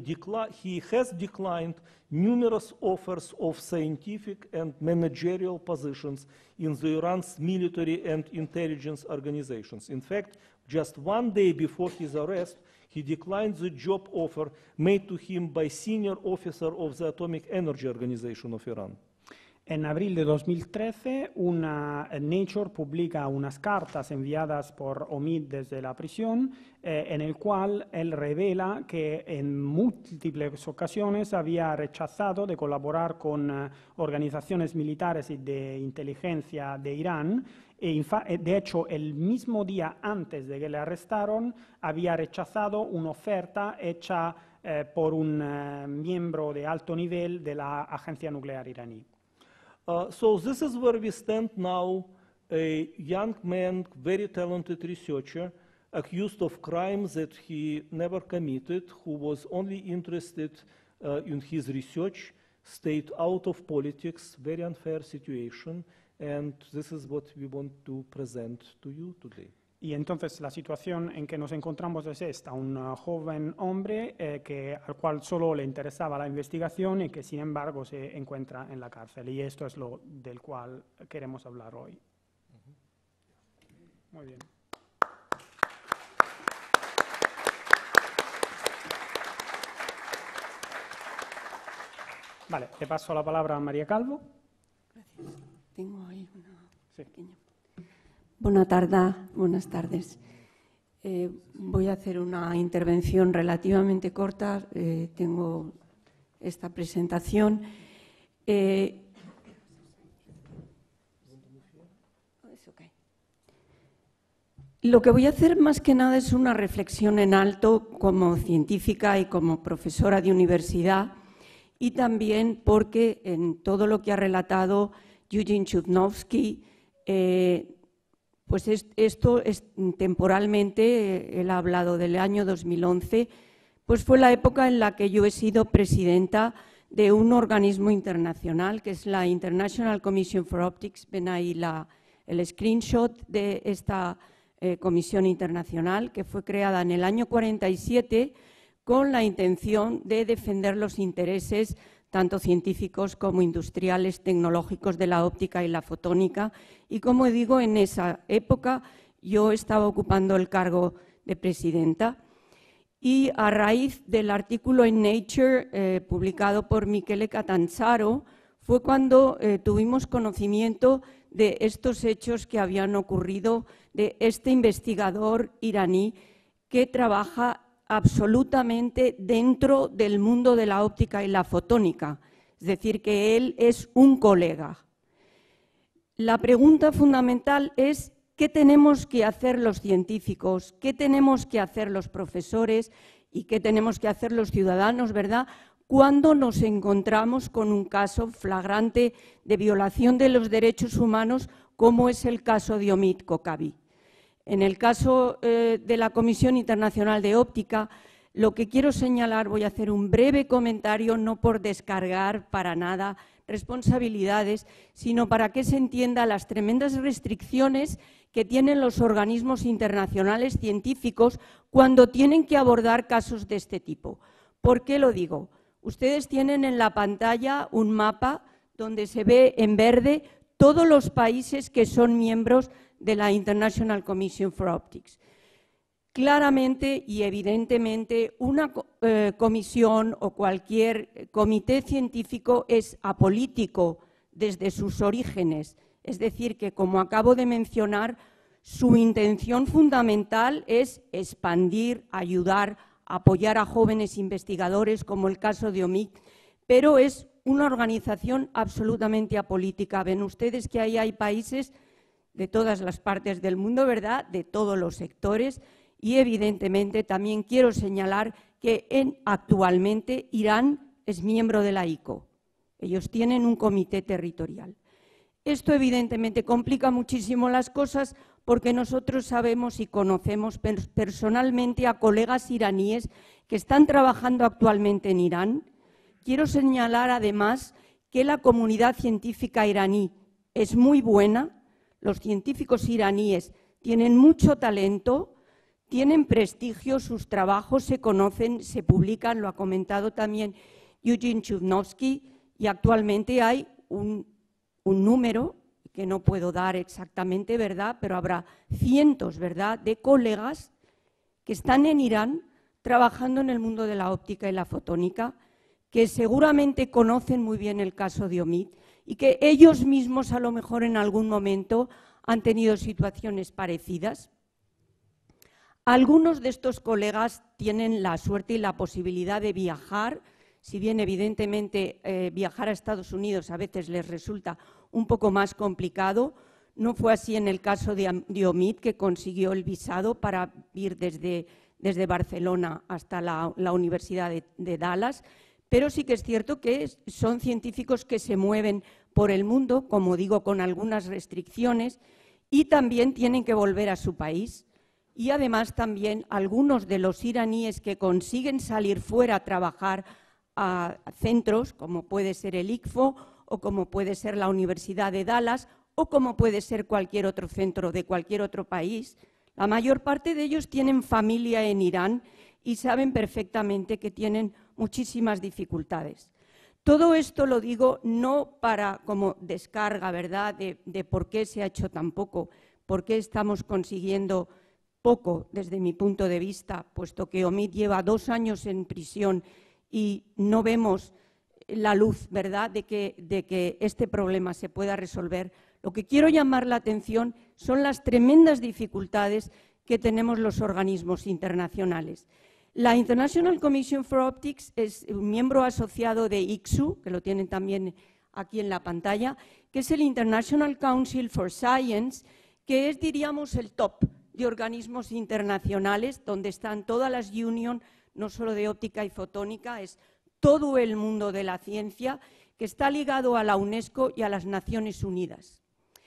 has declined numerous offers of scientific and managerial positions in Iran's military and intelligence organizations. In fact, just 1 day before his arrest, he declined the job offer made to him by senior officer of the Atomic Energy Organization of Iran. En abril de 2013, Nature publica unas cartas enviadas por Omid desde la prisión, en el cual él revela que en múltiples ocasiones había rechazado de colaborar con organizaciones militares y de inteligencia de Irán. De hecho, el mismo día antes de que le arrestaron, había rechazado una oferta hecha por un miembro de alto nivel de la agencia nuclear iraní. So this is where we stand now, a young man, very talented researcher, accused of crimes that he never committed, who was only interested in his research, stayed out of politics, very unfair situation, and this is what we want to present to you today. Y entonces la situación en que nos encontramos es esta: un joven hombre al cual solo le interesaba la investigación y que sin embargo se encuentra en la cárcel. Y esto es lo del cual queremos hablar hoy. Muy bien. Vale, le paso la palabra a María Calvo. Gracias. Tengo ahí una pequeña. Buenas tardes. Voy a hacer una intervención relativamente corta. Tengo esta presentación. Lo que voy a hacer más que nada es una reflexión en alto como científica y como profesora de universidad, y también porque en todo lo que ha relatado Eugene Chudnovsky, pues esto es temporalmente, él ha hablado del año 2011, pues fue la época en la que yo he sido presidenta de un organismo internacional que es la International Commission for Optics. Ven ahí el screenshot de esta comisión internacional que fue creada en el año 47 con la intención de defender los intereses tanto científicos como industriales, tecnológicos de la óptica y la fotónica. Y como digo, en esa época yo estaba ocupando el cargo de presidenta. y a raíz del artículo en Nature publicado por Michele Catanzaro fue cuando tuvimos conocimiento de estos hechos que habían ocurrido, de este investigador iraní que trabaja absolutamente dentro del mundo de la óptica y la fotónica, es decir, que él es un colega. La pregunta fundamental es ¿qué tenemos que hacer los científicos? ¿Qué tenemos que hacer los profesores? ¿Y qué tenemos que hacer los ciudadanos, verdad? Cuando nos encontramos con un caso flagrante de violación de los derechos humanos, como es el caso de Omid Kokabi. En el caso de la Comisión Internacional de Óptica, lo que quiero señalar, voy a hacer un breve comentario, no por descargar para nada responsabilidades, sino para que se entienda las tremendas restricciones que tienen los organismos internacionales científicos cuando tienen que abordar casos de este tipo. ¿Por qué lo digo? Ustedes tienen en la pantalla un mapa donde se ve en verde todos los países que son miembros de la International Commission for Optics. Claramente y evidentemente una comisión o cualquier comité científico es apolítico desde sus orígenes. Es decir, que como acabo de mencionar, su intención fundamental es expandir, ayudar, apoyar a jóvenes investigadores, como el caso de Omid, pero es una organización absolutamente apolítica. Ven ustedes que ahí hay países de todas las partes del mundo, ¿verdad?, de todos los sectores, y evidentemente también quiero señalar que actualmente Irán es miembro de la ICO. Ellos tienen un comité territorial. Esto evidentemente complica muchísimo las cosas porque nosotros sabemos y conocemos personalmente a colegas iraníes que están trabajando actualmente en Irán. Quiero señalar además que la comunidad científica iraní es muy buena, los científicos iraníes tienen mucho talento, tienen prestigio, sus trabajos se conocen, se publican, lo ha comentado también Eugene Chudnovsky, y actualmente hay un número que no puedo dar exactamente, ¿verdad?, pero habrá cientos, ¿verdad?, de colegas que están en Irán trabajando en el mundo de la óptica y la fotónica, que seguramente conocen muy bien el caso de Omid y que ellos mismos a lo mejor en algún momento han tenido situaciones parecidas. Algunos de estos colegas tienen la suerte y la posibilidad de viajar, si bien evidentemente viajar a Estados Unidos a veces les resulta un poco más complicado. No fue así en el caso de Omid, que consiguió el visado para ir desde Barcelona hasta la Universidad de Dallas, pero sí que es cierto que son científicos que se mueven por el mundo, como digo, con algunas restricciones, y también tienen que volver a su país. Y además también algunos de los iraníes que consiguen salir fuera a trabajar a centros, como puede ser el ICFO o como puede ser la Universidad de Dallas o como puede ser cualquier otro centro de cualquier otro país, la mayor parte de ellos tienen familia en Irán y saben perfectamente que tienen muchísimas dificultades. Todo esto lo digo no para como descarga, ¿verdad?, de por qué se ha hecho tan poco, por qué estamos consiguiendo poco desde mi punto de vista, puesto que Omid lleva 2 años en prisión y no vemos la luz, ¿verdad?, de que este problema se pueda resolver. Lo que quiero llamar la atención son las tremendas dificultades que tenemos los organismos internacionales. La International Commission for Optics es un miembro asociado de ICSU, que lo tienen también aquí en la pantalla, que es el International Council for Science, que es, diríamos, el top de organismos internacionales, donde están todas las unions, no solo de óptica y fotónica, es todo el mundo de la ciencia, que está ligado a la UNESCO y a las Naciones Unidas.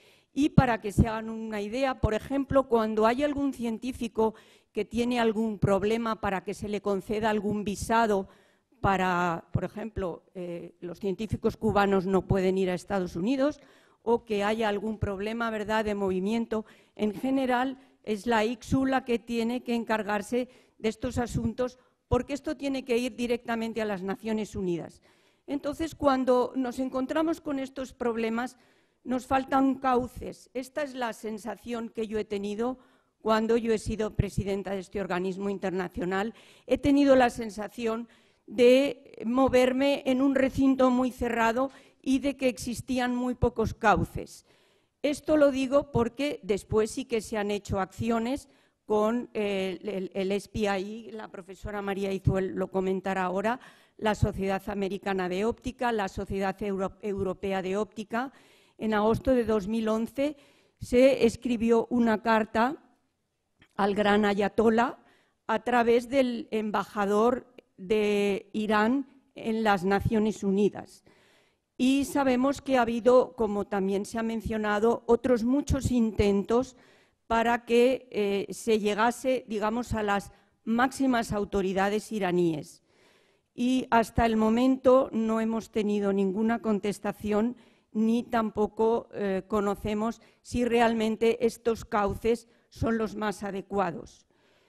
Y para que se hagan una idea, por ejemplo, cuando hay algún científico que tiene algún problema para que se le conceda algún visado para, por ejemplo, los científicos cubanos no pueden ir a Estados Unidos, o que haya algún problema, ¿verdad?, de movimiento, en general es la ICSU la que tiene que encargarse de estos asuntos, porque esto tiene que ir directamente a las Naciones Unidas. Entonces, cuando nos encontramos con estos problemas, nos faltan cauces. Esta es la sensación que yo he tenido cuando yo he sido presidenta de este organismo internacional, he tenido la sensación de moverme en un recinto muy cerrado y de que existían muy pocos cauces. Esto lo digo porque después sí que se han hecho acciones con el SPI, la profesora María Izuel lo comentará ahora, la Sociedad Americana de Óptica, la Sociedad Europea de Óptica. En agosto de 2011 se escribió una carta al gran ayatolá a través del embajador de Irán en las Naciones Unidas. Y sabemos que ha habido, como también se ha mencionado, otros muchos intentos para que se llegase, digamos, a las máximas autoridades iraníes. Y hasta el momento no hemos tenido ninguna contestación ni tampoco conocemos si realmente estos cauces son los más adecuados.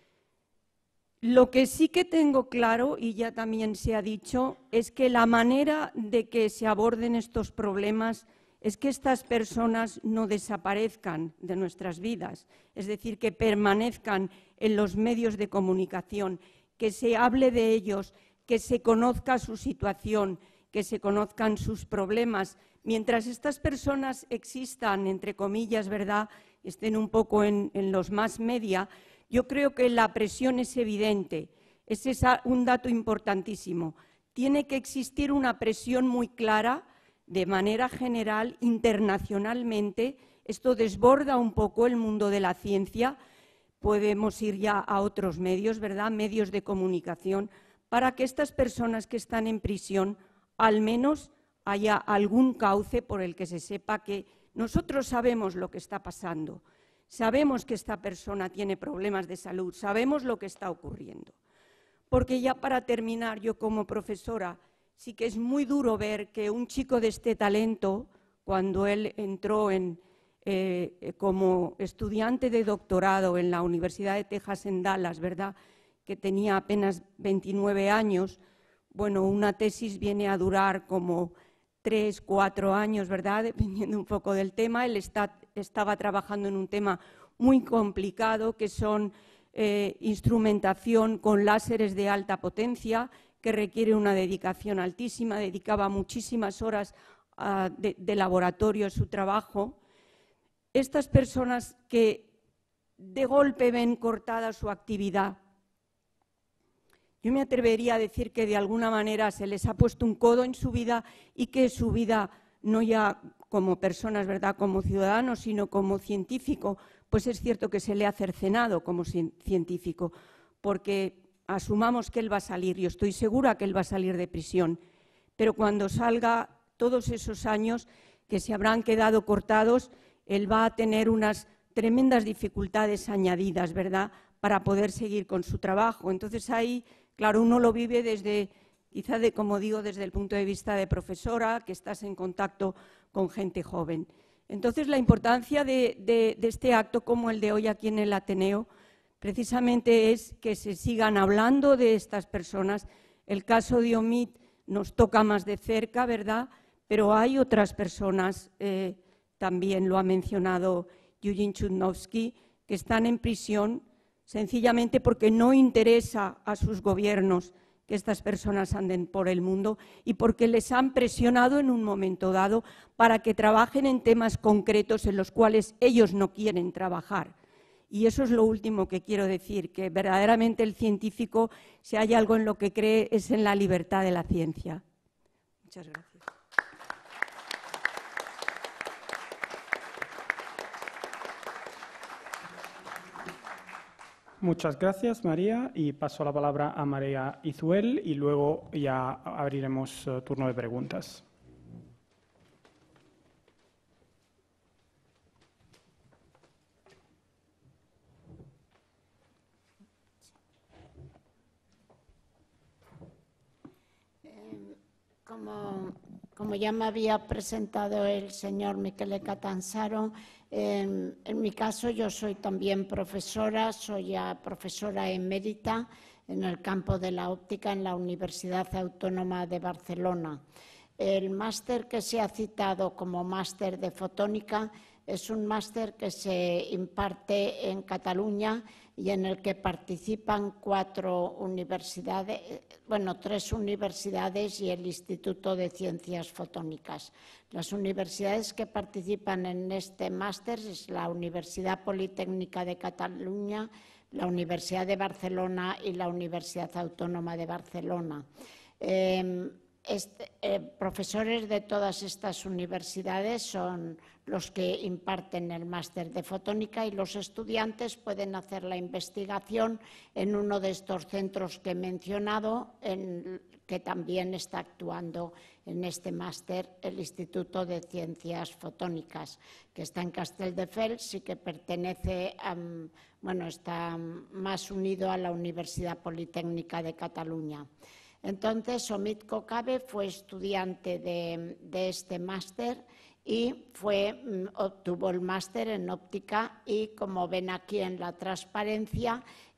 Lo que sí que tengo claro, y ya también se ha dicho, es que la manera de que se aborden estos problemas es que estas personas no desaparezcan de nuestras vidas, es decir, que permanezcan en los medios de comunicación, que se hable de ellos, que se conozca su situación, que se conozcan sus problemas. Mientras estas personas existan, entre comillas, ¿verdad?, estén un poco en los mass media, yo creo que la presión es evidente. Ese es un dato importantísimo. Tiene que existir una presión muy clara, de manera general, internacionalmente. Esto desborda un poco el mundo de la ciencia. Podemos ir ya a otros medios, ¿verdad?, medios de comunicación, para que estas personas que están en prisión, al menos haya algún cauce por el que se sepa que nosotros sabemos lo que está pasando. Sabemos que esta persona tiene problemas de salud, sabemos lo que está ocurriendo. Porque ya para terminar, yo como profesora, sí que es muy duro ver que un chico de este talento, cuando él entró como estudiante de doctorado en la Universidad de Texas en Dallas, ¿verdad?, que tenía apenas 29 años, bueno, una tesis viene a durar como 3, 4 años, ¿verdad?, dependiendo un poco del tema. Él estaba trabajando en un tema muy complicado, que son instrumentación con láseres de alta potencia, que requiere una dedicación altísima, dedicaba muchísimas horas de laboratorio a su trabajo. Estas personas que de golpe ven cortada su actividad, yo me atrevería a decir que de alguna manera se les ha puesto un codo en su vida y que su vida, no ya como personas, ¿verdad?, como ciudadanos, sino como científico, pues es cierto que se le ha cercenado como científico, porque asumamos que él va a salir, yo estoy segura que él va a salir de prisión, pero cuando salga, todos esos años que se habrán quedado cortados, él va a tener unas tremendas dificultades añadidas, ¿verdad?, para poder seguir con su trabajo. Entonces ahí, claro, uno lo vive desde, quizá como digo, desde el punto de vista de profesora, que estás en contacto con gente joven. Entonces la importancia de este acto como el de hoy aquí en el Ateneo precisamente es que se sigan hablando de estas personas. El caso de Omid nos toca más de cerca, ¿verdad?, pero hay otras personas, también lo ha mencionado Eugene Chudnovsky, que están en prisión sencillamente porque no interesa a sus gobiernos que estas personas anden por el mundo y porque les han presionado en un momento dado para que trabajen en temas concretos en los cuales ellos no quieren trabajar. Y eso es lo último que quiero decir, que verdaderamente el científico, si hay algo en lo que cree, es en la libertad de la ciencia. Muchas gracias. Muchas gracias, María, y paso la palabra a María Izuel y luego ya abriremos turno de preguntas. Como ya me había presentado el señor Michele Catanzaro, en mi caso yo soy también profesora, soy ya profesora emérita en el campo de la óptica en la Universidad Autónoma de Barcelona. El máster que se ha citado como máster de fotónica es un máster que se imparte en Cataluña y en el que participan 3 universidades y el Instituto de Ciencias Fotónicas. Las universidades que participan en este máster es la Universidad Politécnica de Cataluña, la Universidad de Barcelona y la Universidad Autónoma de Barcelona. Profesores de todas estas universidades son los que imparten el máster de fotónica y los estudiantes pueden hacer la investigación en uno de estos centros que he mencionado, que también está actuando en este máster el Instituto de Ciencias Fotónicas, que está en Castelldefels y que pertenece está más unido a la Universidad Politécnica de Cataluña. Entonces, Omid Kokave fue estudiante de este máster y obtuvo el máster en óptica y, como ven aquí en la transparencia,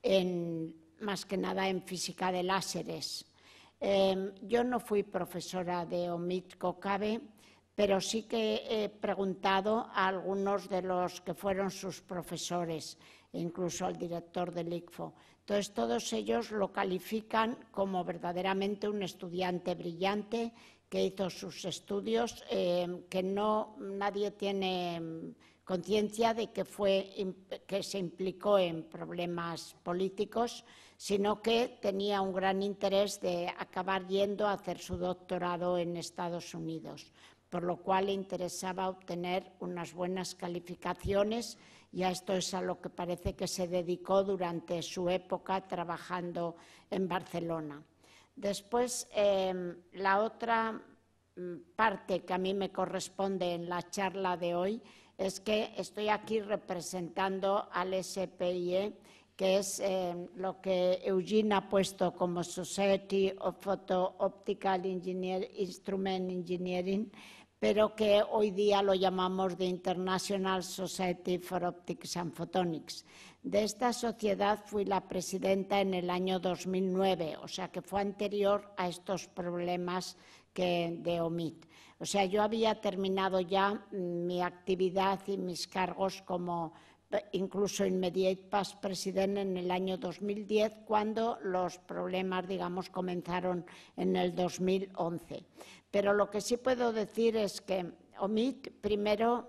más que nada en física de láseres. Yo no fui profesora de Omid Kokave, pero sí que he preguntado a algunos de los que fueron sus profesores, incluso al director del ICFO. Entonces, todos ellos lo califican como verdaderamente un estudiante brillante que hizo sus estudios, que nadie tiene conciencia de que se implicó en problemas políticos, sino que tenía un gran interés de acabar yendo a hacer su doctorado en Estados Unidos, por lo cual le interesaba obtener unas buenas calificaciones, y a esto es a lo que parece que se dedicó durante su época trabajando en Barcelona. Después, la otra parte que a mí me corresponde en la charla de hoy es que estoy aquí representando al SPIE, que es lo que Eugene ha puesto como Society of Photo-Optical Instrument Engineering, pero que hoy día lo llamamos The International Society for Optics and Photonics. De esta sociedad fui la presidenta en el año 2009, o sea que fue anterior a estos problemas de Omid. O sea, yo había terminado ya mi actividad y mis cargos como incluso Immediate Past President en el año 2010, cuando los problemas, digamos, comenzaron en el 2011. Pero lo que sí puedo decir es que Omid, primero,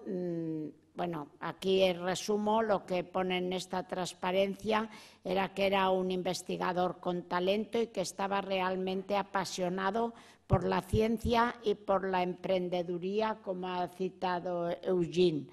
aquí resumo lo que pone en esta transparencia, era que era un investigador con talento y que estaba realmente apasionado por la ciencia y por la emprendeduría, como ha citado Eugene.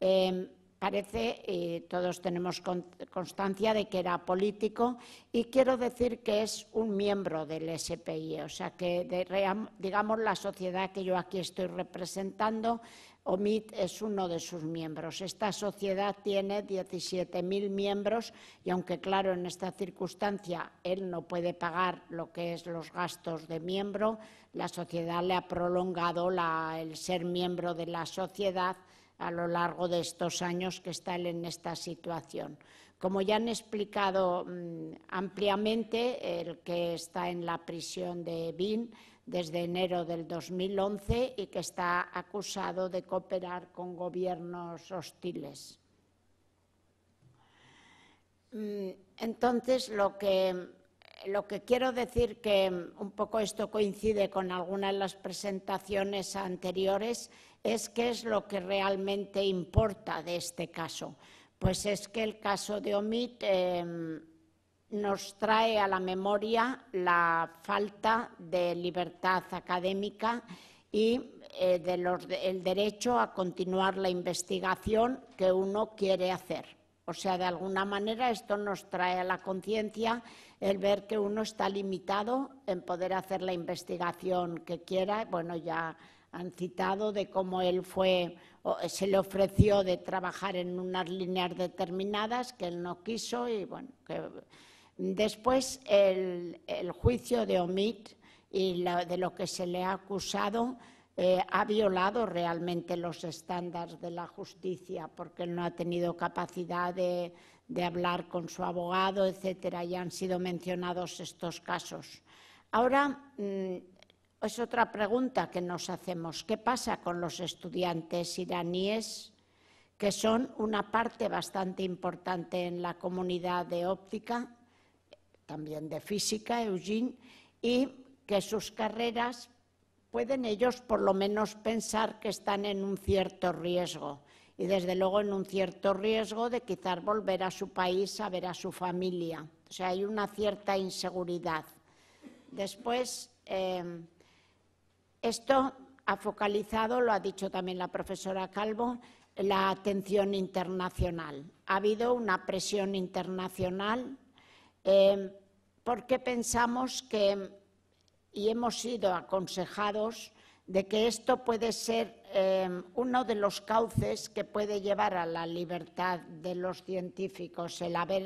Parece, todos tenemos constancia de que era político, y quiero decir que es un miembro del SPIE, o sea que, digamos, la sociedad que yo aquí estoy representando, Omid es uno de sus miembros. Esta sociedad tiene 17.000 miembros y, aunque claro, en esta circunstancia él no puede pagar lo que es los gastos de miembro, la sociedad le ha prolongado el ser miembro de la sociedad a lo largo de estos años que está él en esta situación. Como ya han explicado ampliamente, el que está en la prisión de Evin desde enero del 2011 y que está acusado de cooperar con gobiernos hostiles. Entonces, lo que quiero decir, que un poco esto coincide con algunas de las presentaciones anteriores, es qué es lo que realmente importa de este caso. Pues es que el caso de Omid nos trae a la memoria la falta de libertad académica y el derecho a continuar la investigación que uno quiere hacer. O sea, de alguna manera esto nos trae a la conciencia el ver que uno está limitado en poder hacer la investigación que quiera. Bueno, ya han citado de cómo él se le ofreció de trabajar en unas líneas determinadas que él no quiso, y bueno, después el juicio de Omid y de lo que se le ha acusado ha violado realmente los estándares de la justicia, porque él no ha tenido capacidad de hablar con su abogado, etcétera, y han sido mencionados estos casos. Ahora, es otra pregunta que nos hacemos: ¿qué pasa con los estudiantes iraníes que son una parte bastante importante en la comunidad de óptica, también de física, Eugene, y que sus carreras pueden ellos por lo menos pensar que están en un cierto riesgo, y desde luego en un cierto riesgo de quizás volver a su país a ver a su familia. O sea, hay una cierta inseguridad. Después, esto ha focalizado, lo ha dicho también la profesora Calvo, la atención internacional. Ha habido una presión internacional porque pensamos que, y hemos sido aconsejados, de que esto puede ser uno de los cauces que puede llevar a la libertad de los científicos,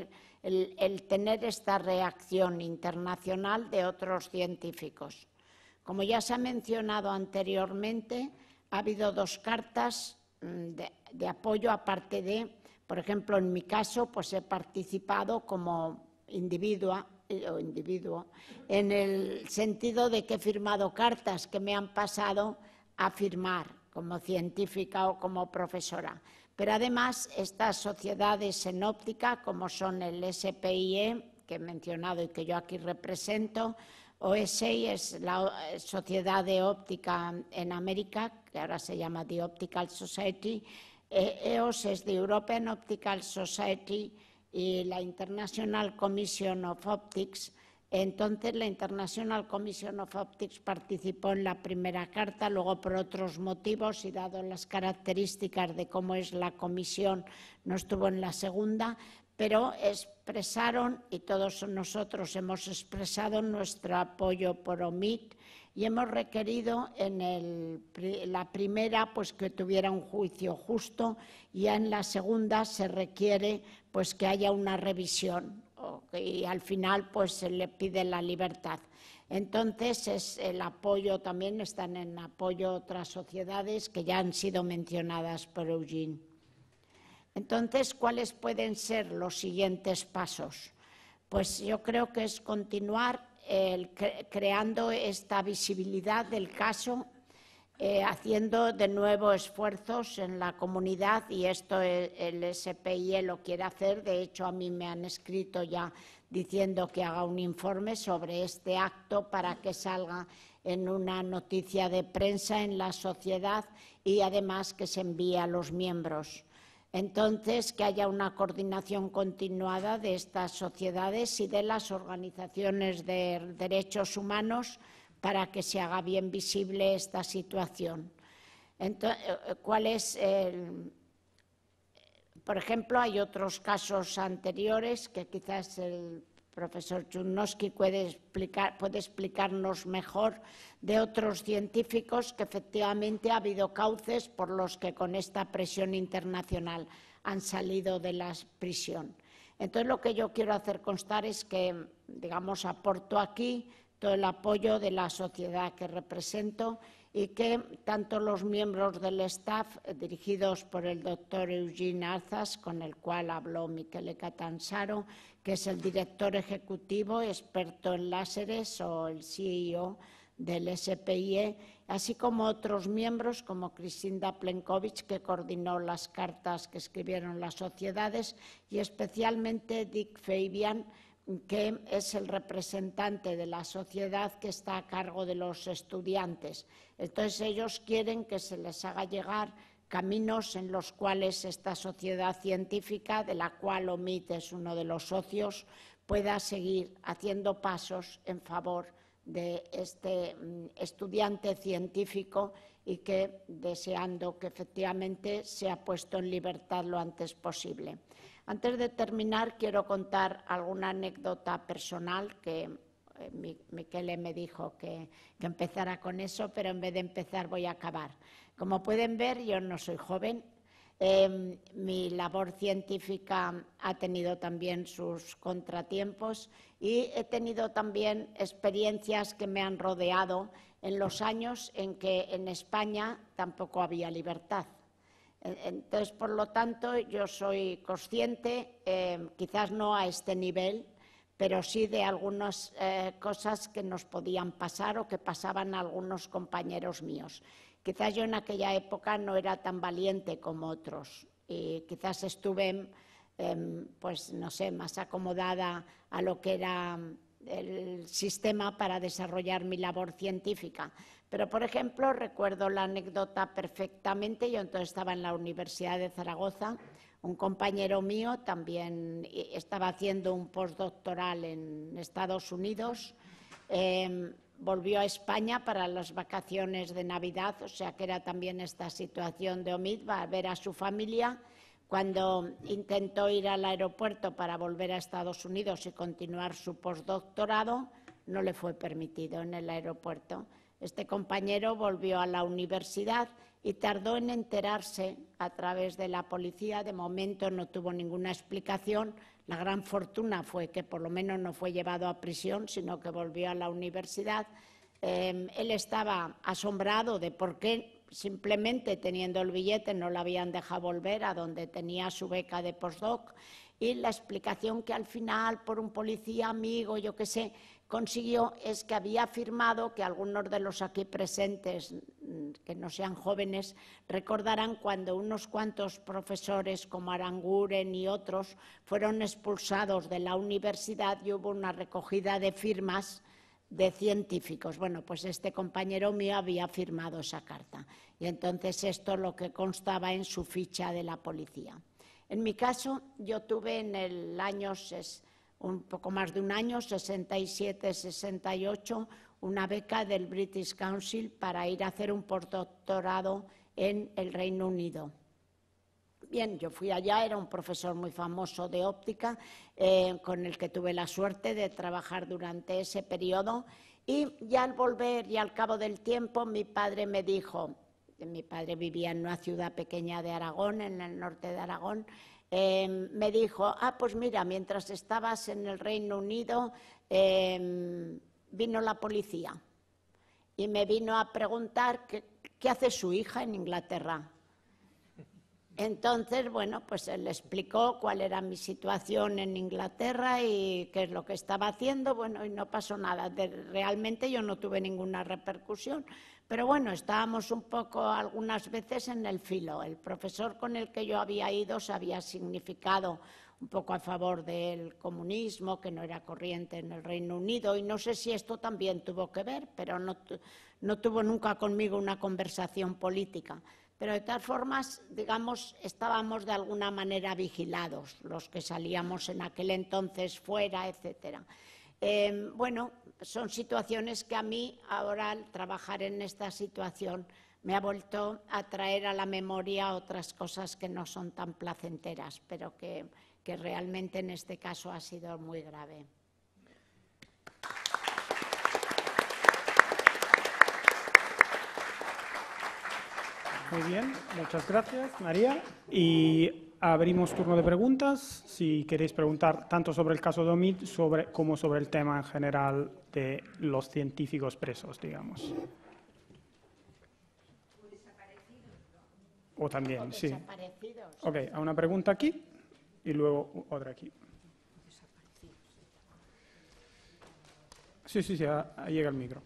el tener esta reacción internacional de otros científicos. Como ya se ha mencionado anteriormente, ha habido 2 cartas de apoyo, aparte de, por ejemplo, en mi caso, pues he participado como individuo, en el sentido de que he firmado cartas que me han pasado a firmar como científica o como profesora. Pero además, estas sociedades en óptica, como son el SPIE, que he mencionado y que yo aquí represento, OSI es la Sociedad de Óptica en América, que ahora se llama The Optical Society, EOS es the European Optical Society, y la International Commission of Optics. Entonces, la International Commission of Optics participó en la primera carta, luego por otros motivos y dado las características de cómo es la comisión, no estuvo en la segunda, pero expresaron, y todos nosotros hemos expresado nuestro apoyo por OMIT, y hemos requerido en la primera pues que tuviera un juicio justo, y ya en la segunda se requiere pues que haya una revisión y al final pues se le pide la libertad. Entonces es el apoyo, también están en apoyo otras sociedades que ya han sido mencionadas por Eugene. Entonces, ¿cuáles pueden ser los siguientes pasos? Pues yo creo que es continuar creando esta visibilidad del caso, haciendo de nuevo esfuerzos en la comunidad, y esto el SPIE lo quiere hacer. De hecho, a mí me han escrito ya diciendo que haga un informe sobre este acto para que salga en una noticia de prensa en la sociedad y además que se envíe a los miembros. Entonces, que haya una coordinación continuada de estas sociedades y de las organizaciones de derechos humanos para que se haga bien visible esta situación. Entonces, ¿cuál es por ejemplo, hay otros casos anteriores que quizás el profesor Chudnovsky puede explicarnos mejor, de otros científicos que efectivamente ha habido cauces por los que con esta presión internacional han salido de la prisión. Entonces, lo que yo quiero hacer constar es que, digamos, aporto aquí todo el apoyo de la sociedad que represento y que tanto los miembros del staff dirigidos por el doctor Eugene Arzas, con el cual habló Michele Catanzaro, que es el director ejecutivo, experto en láseres, o el CEO del SPIE, así como otros miembros como Cristinda Plenković, que coordinó las cartas que escribieron las sociedades, y especialmente Dick Fabian, que es el representante de la sociedad que está a cargo de los estudiantes. Entonces, ellos quieren que se les haga llegar caminos en los cuales esta sociedad científica, de la cual OMIT es uno de los socios, pueda seguir haciendo pasos en favor de este estudiante científico y que, deseando que efectivamente sea puesto en libertad lo antes posible. Antes de terminar, quiero contar alguna anécdota personal que Michele me dijo que empezara con eso, pero en vez de empezar voy a acabar. Como pueden ver, yo no soy joven. Mi labor científica ha tenido también sus contratiempos y he tenido también experiencias que me han rodeado en los años en que en España tampoco había libertad. Entonces, por lo tanto, yo soy consciente, quizás no a este nivel, pero sí de algunas cosas que nos podían pasar o que pasaban a algunos compañeros míos. Quizás yo en aquella época no era tan valiente como otros. y quizás estuve, pues no sé, más acomodada a lo que era el sistema para desarrollar mi labor científica. Pero, por ejemplo, recuerdo la anécdota perfectamente. Yo entonces estaba en la Universidad de Zaragoza. Un compañero mío también estaba haciendo un postdoctoral en Estados Unidos. Volvió a España para las vacaciones de Navidad, o sea que era también esta situación de Omid, va a ver a su familia. Cuando intentó ir al aeropuerto para volver a Estados Unidos y continuar su postdoctorado, no le fue permitido en el aeropuerto. Este compañero volvió a la universidad y tardó en enterarse a través de la policía. De momento no tuvo ninguna explicación. La gran fortuna fue que por lo menos no fue llevado a prisión, sino que volvió a la universidad. Él estaba asombrado de por qué, simplemente teniendo el billete, no lo habían dejado volver a donde tenía su beca de postdoc, y la explicación que al final, por un policía amigo, yo qué sé, consiguió es que había afirmado, que algunos de los aquí presentes, que no sean jóvenes, recordarán cuando unos cuantos profesores como Aranguren y otros fueron expulsados de la universidad y hubo una recogida de firmas de científicos. Bueno, pues este compañero mío había firmado esa carta y entonces esto es lo que constaba en su ficha de la policía. En mi caso, yo tuve en el año, un poco más de un año, 67-68, una beca del British Council para ir a hacer un postdoctorado en el Reino Unido. Bien, yo fui allá, era un profesor muy famoso de óptica, con el que tuve la suerte de trabajar durante ese periodo, y ya al volver y al cabo del tiempo mi padre me dijo, mi padre vivía en una ciudad pequeña de Aragón, en el norte de Aragón, me dijo, pues mira, mientras estabas en el Reino Unido vino la policía y me vino a preguntar qué hace su hija en Inglaterra. Entonces, bueno, pues él le explicó cuál era mi situación en Inglaterra y qué es lo que estaba haciendo, bueno, y no pasó nada. Realmente yo no tuve ninguna repercusión, pero bueno, estábamos un poco algunas veces en el filo. El profesor con el que yo había ido se había significado un poco a favor del comunismo, que no era corriente en el Reino Unido, y no sé si esto también tuvo que ver, pero no tuvo nunca conmigo una conversación política. Pero de todas formas, digamos, estábamos de alguna manera vigilados, los que salíamos en aquel entonces fuera, etcétera. Bueno, son situaciones que a mí, ahora al trabajar en esta situación, me ha vuelto a traer a la memoria otras cosas que no son tan placenteras, pero que realmente en este caso ha sido muy grave. Muy bien, muchas gracias, María. Y abrimos turno de preguntas. Si queréis preguntar tanto sobre el caso de Omid como sobre el tema en general de los científicos presos, digamos. O también, sí. Ok, hay una pregunta aquí y luego otra aquí. Sí, ahí llega el micro.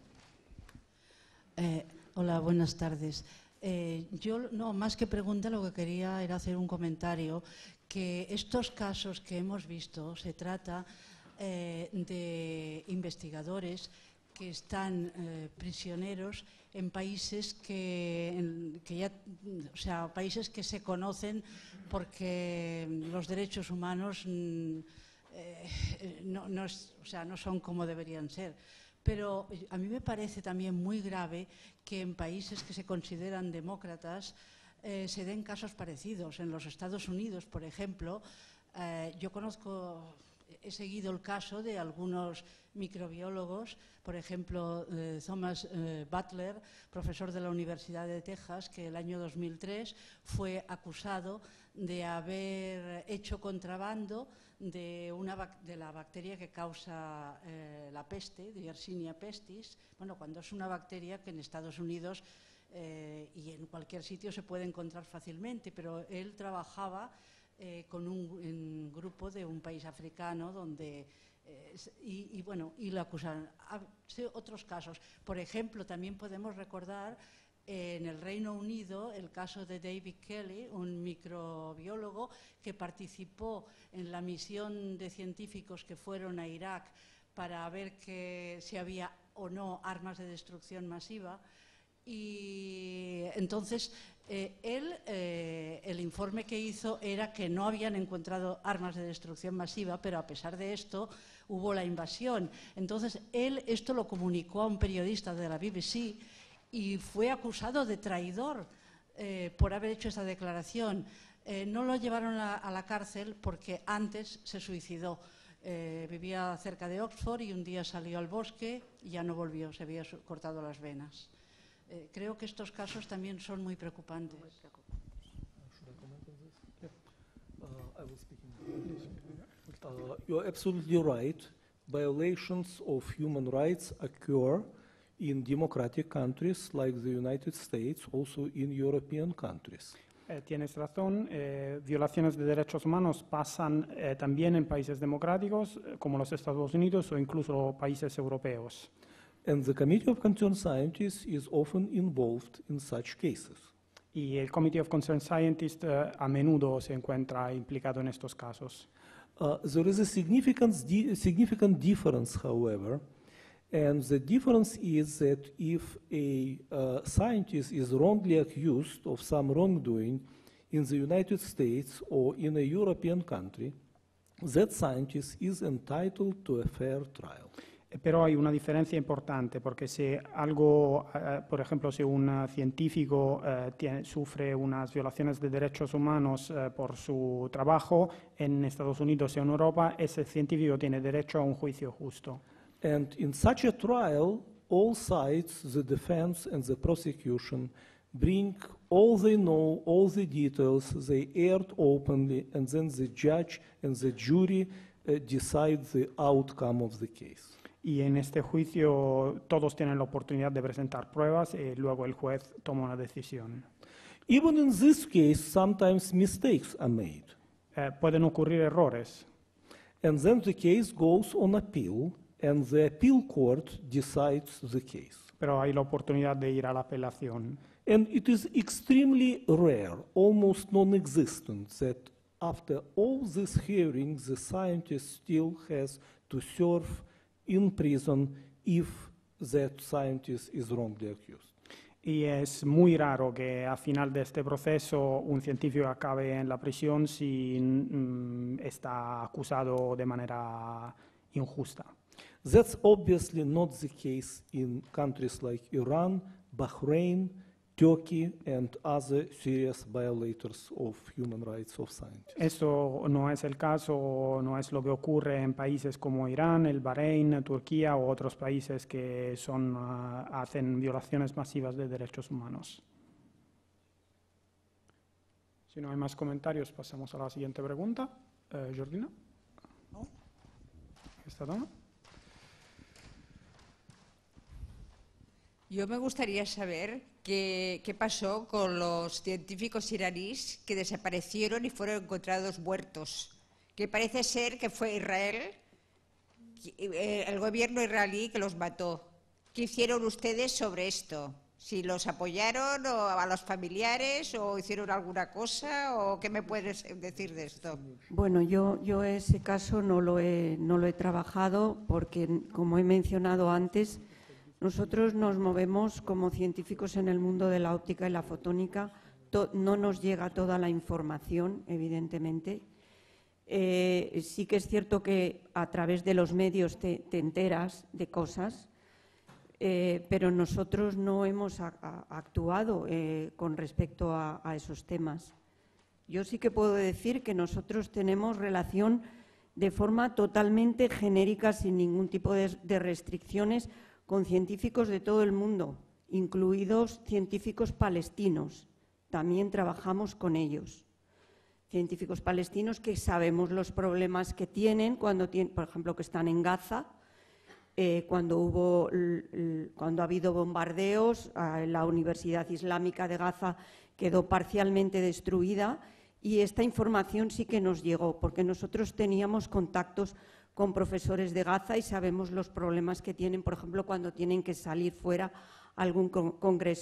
Hola, buenas tardes. Yo, más que pregunta, lo que quería era hacer un comentario, que estos casos que hemos visto se trata de investigadores que están prisioneros en países países que se conocen porque los derechos humanos no son como deberían ser. Pero a mí me parece también muy grave que en países que se consideran demócratas se den casos parecidos. En los Estados Unidos, por ejemplo, he seguido el caso de algunos microbiólogos, por ejemplo, Thomas Butler, profesor de la Universidad de Texas, que el año 2003 fue acusado de haber hecho contrabando de la bacteria que causa la peste, de Yersinia pestis, cuando es una bacteria que en Estados Unidos y en cualquier sitio se puede encontrar fácilmente, pero él trabajaba con un grupo de un país africano donde y lo acusaron. Otros casos, por ejemplo, también podemos recordar En el Reino Unido, el caso de David Kelly, un microbiólogo que participó en la misión de científicos que fueron a Irak para ver si había o no armas de destrucción masiva. Y entonces el informe que hizo era que no habían encontrado armas de destrucción masiva, pero a pesar de esto hubo la invasión. Entonces él esto lo comunicó a un periodista de la BBC y fue acusado de traidor por haber hecho esa declaración. No lo llevaron a la cárcel porque antes se suicidó. Vivía cerca de Oxford y un día salió al bosque y ya no volvió, se había cortado las venas. Creo que estos casos también son muy preocupantes. You're absolutely right. Violations of human rights occur in democratic countries like the United States, also in European countries. Tienes razón, violaciones de derechos humanos pasan también en países democráticos como los Estados Unidos o incluso países europeos. And the Committee of Concerned Scientists is often involved in such cases. Y el Committee of Concerned Scientists a menudo se encuentra implicado en estos casos. There is a significant difference, however, and the difference is that if a scientist is wrongly accused of some wrongdoing in the United States or in a European country, that scientist is entitled to a fair trial. Pero hay una diferencia importante, porque si algo, por ejemplo, si un científico sufre unas violaciones de derechos humanos por su trabajo en Estados Unidos o en Europa, ese científico tiene derecho a un juicio justo. And in such a trial, all sides, the defense and the prosecution, bring all they know, all the details, they aired openly, and then the judge and the jury decide the outcome of the case. Y en este juicio todos tienen la oportunidad de presentar pruebas y luego el juez toma una decisión. Even in this case, sometimes mistakes are made. Pueden ocurrir errores. And then the case goes on appeal, and the appeal court decides the case. Pero hay la oportunidad de ir a la apelación. And it is extremely rare, almost non-existent, that after all these hearings, the scientist still has to serve in prison if that scientist is wrongly accused. Y es muy raro que a final de este proceso un científico acabe en la prisión si está acusado de manera injusta. That's obviously not the case in countries like Iran, Bahrain, Turkey, and other serious violators of human rights of scientists. Esto no es el caso, no es lo que ocurre en países como Irán, el Bahrein, Turquía u otros países que hacen violaciones masivas de derechos humanos. Si no hay más comentarios, pasamos a la siguiente pregunta. Jordina. ¿Esta dama? Yo me gustaría saber qué pasó con los científicos iraníes que desaparecieron y fueron encontrados muertos. Que parece ser que fue Israel, el gobierno israelí que los mató. ¿Qué hicieron ustedes sobre esto? ¿Si los apoyaron o a los familiares o hicieron alguna cosa? ¿O qué me puedes decir de esto? Bueno, yo ese caso no lo he trabajado porque, como he mencionado antes, nosotros nos movemos como científicos en el mundo de la óptica y la fotónica. No nos llega toda la información, evidentemente. Sí que es cierto que a través de los medios te enteras de cosas, pero nosotros no hemos actuado con respecto a esos temas. Yo sí que puedo decir que nosotros tenemos relación de forma totalmente genérica, sin ningún tipo de restricciones, con científicos de todo el mundo, incluidos científicos palestinos. También trabajamos con ellos. Científicos palestinos que sabemos los problemas que tienen, por ejemplo, que están en Gaza, cuando ha habido bombardeos, la Universidad Islámica de Gaza quedó parcialmente destruida y esta información sí que nos llegó, porque nosotros teníamos contactos con profesores de Gaza y sabemos los problemas que tienen, por ejemplo, cuando tienen que salir fuera a algún congreso.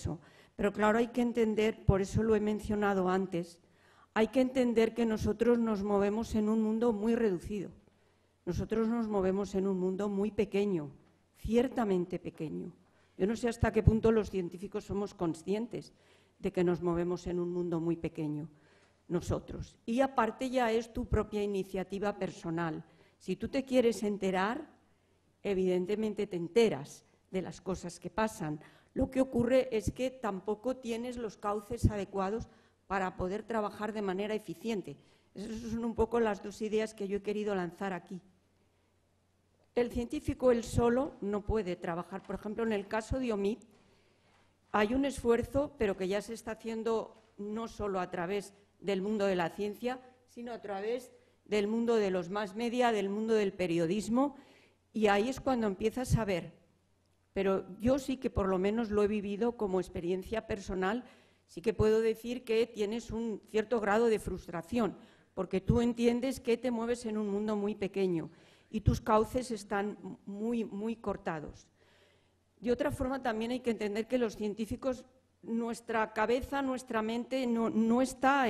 Pero claro, hay que entender, por eso lo he mencionado antes, hay que entender que nosotros nos movemos en un mundo muy reducido. Nosotros nos movemos en un mundo muy pequeño, ciertamente pequeño. Yo no sé hasta qué punto los científicos somos conscientes de que nos movemos en un mundo muy pequeño, nosotros. Y aparte ya es tu propia iniciativa personal. Si tú te quieres enterar, evidentemente te enteras de las cosas que pasan. Lo que ocurre es que tampoco tienes los cauces adecuados para poder trabajar de manera eficiente. Esas son un poco las dos ideas que yo he querido lanzar aquí. El científico él solo no puede trabajar. Por ejemplo, en el caso de OMIT hay un esfuerzo, pero que ya se está haciendo no solo a través del mundo de la ciencia, sino a través del mundo de los mass media, del mundo del periodismo, y ahí es cuando empiezas a ver. Pero yo sí que por lo menos lo he vivido como experiencia personal, sí que puedo decir que tienes un cierto grado de frustración, porque tú entiendes que te mueves en un mundo muy pequeño y tus cauces están muy cortados. De otra forma, también hay que entender que los científicos, nuestra cabeza, nuestra mente no está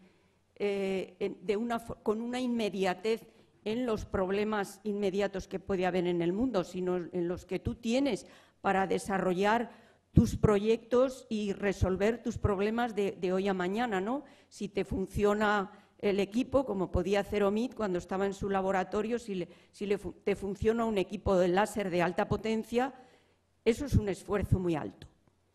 con una inmediatez en los problemas inmediatos que puede haber en el mundo, sino en los que tú tienes para desarrollar tus proyectos y resolver tus problemas de hoy a mañana, ¿no? Si te funciona el equipo, como podía hacer Omid cuando estaba en su laboratorio, si te funciona un equipo de láser de alta potencia, eso es un esfuerzo muy alto.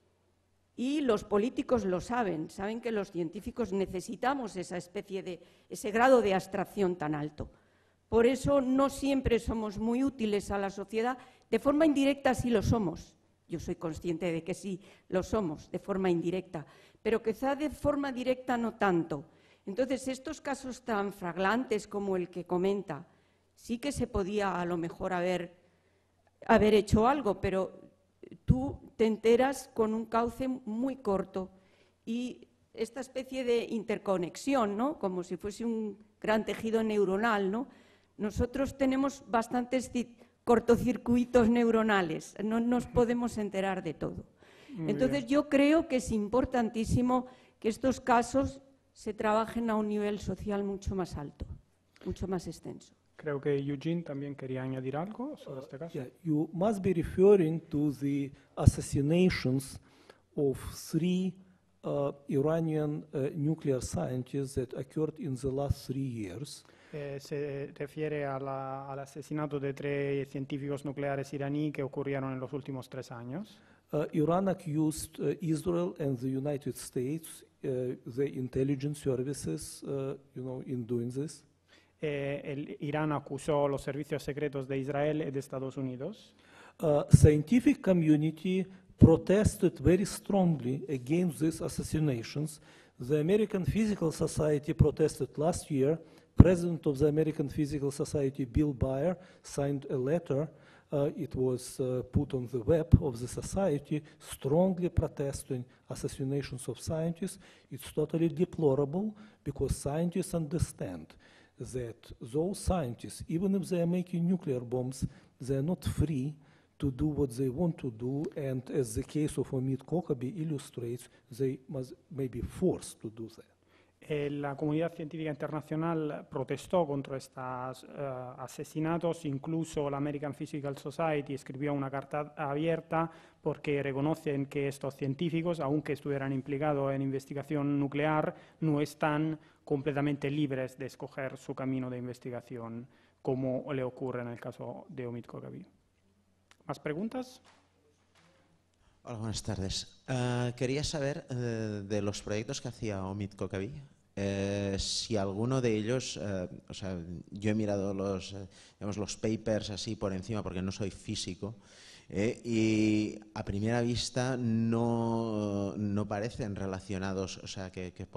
Y los políticos lo saben que los científicos necesitamos esa especie de, ese grado de abstracción tan alto. Por eso no siempre somos muy útiles a la sociedad, de forma indirecta sí lo somos. Yo soy consciente de que sí lo somos, de forma indirecta, pero quizá de forma directa no tanto. Entonces, estos casos tan flagrantes como el que comenta, sí que se podía a lo mejor haber hecho algo, pero tú te enteras con un cauce muy corto y esta especie de interconexión, ¿no? Como si fuese un gran tejido neuronal, ¿no? Nosotros tenemos bastantes cortocircuitos neuronales, no nos podemos enterar de todo. Entonces, yo creo que es importantísimo que estos casos se trabajen a un nivel social mucho más alto, mucho más extenso. Creo que Eugene también quería añadir algo sobre este caso. Yeah, you must be referring to the assassinations of 3 Iranian nuclear scientists that occurred in the last 3 years. Se refiere al asesinato de 3 científicos nucleares iraníes que ocurrieron en los últimos 3 años. Iran accused Israel and the United States, the intelligence services, in doing this. Irán acusó los servicios secretos de Israel y de Estados Unidos. Scientific community protested very strongly against these assassinations. The American Physical Society protested last year. President of the American Physical Society, Bill Baer, signed a letter. It was put on the web of the society, strongly protesting assassinations of scientists. It's totally deplorable because scientists understand that those scientists, even if they are making nuclear bombs, they are not free to do what they want to do, and as the case of Omid Kokabi illustrates, they may be forced to do that. La comunidad científica internacional protestó contra estos asesinatos, incluso la American Physical Society escribió una carta abierta porque reconocen que estos científicos, aunque estuvieran implicados en investigación nuclear, no están completamente libres de escoger su camino de investigación, como le ocurre en el caso de Omid Kokabi. ¿Más preguntas? Hola, buenas tardes. Quería saber de los proyectos que hacía Omid Kokabi, si alguno de ellos, yo he mirado los papers así por encima porque no soy físico, y a primera vista no parecen relacionados, o sea,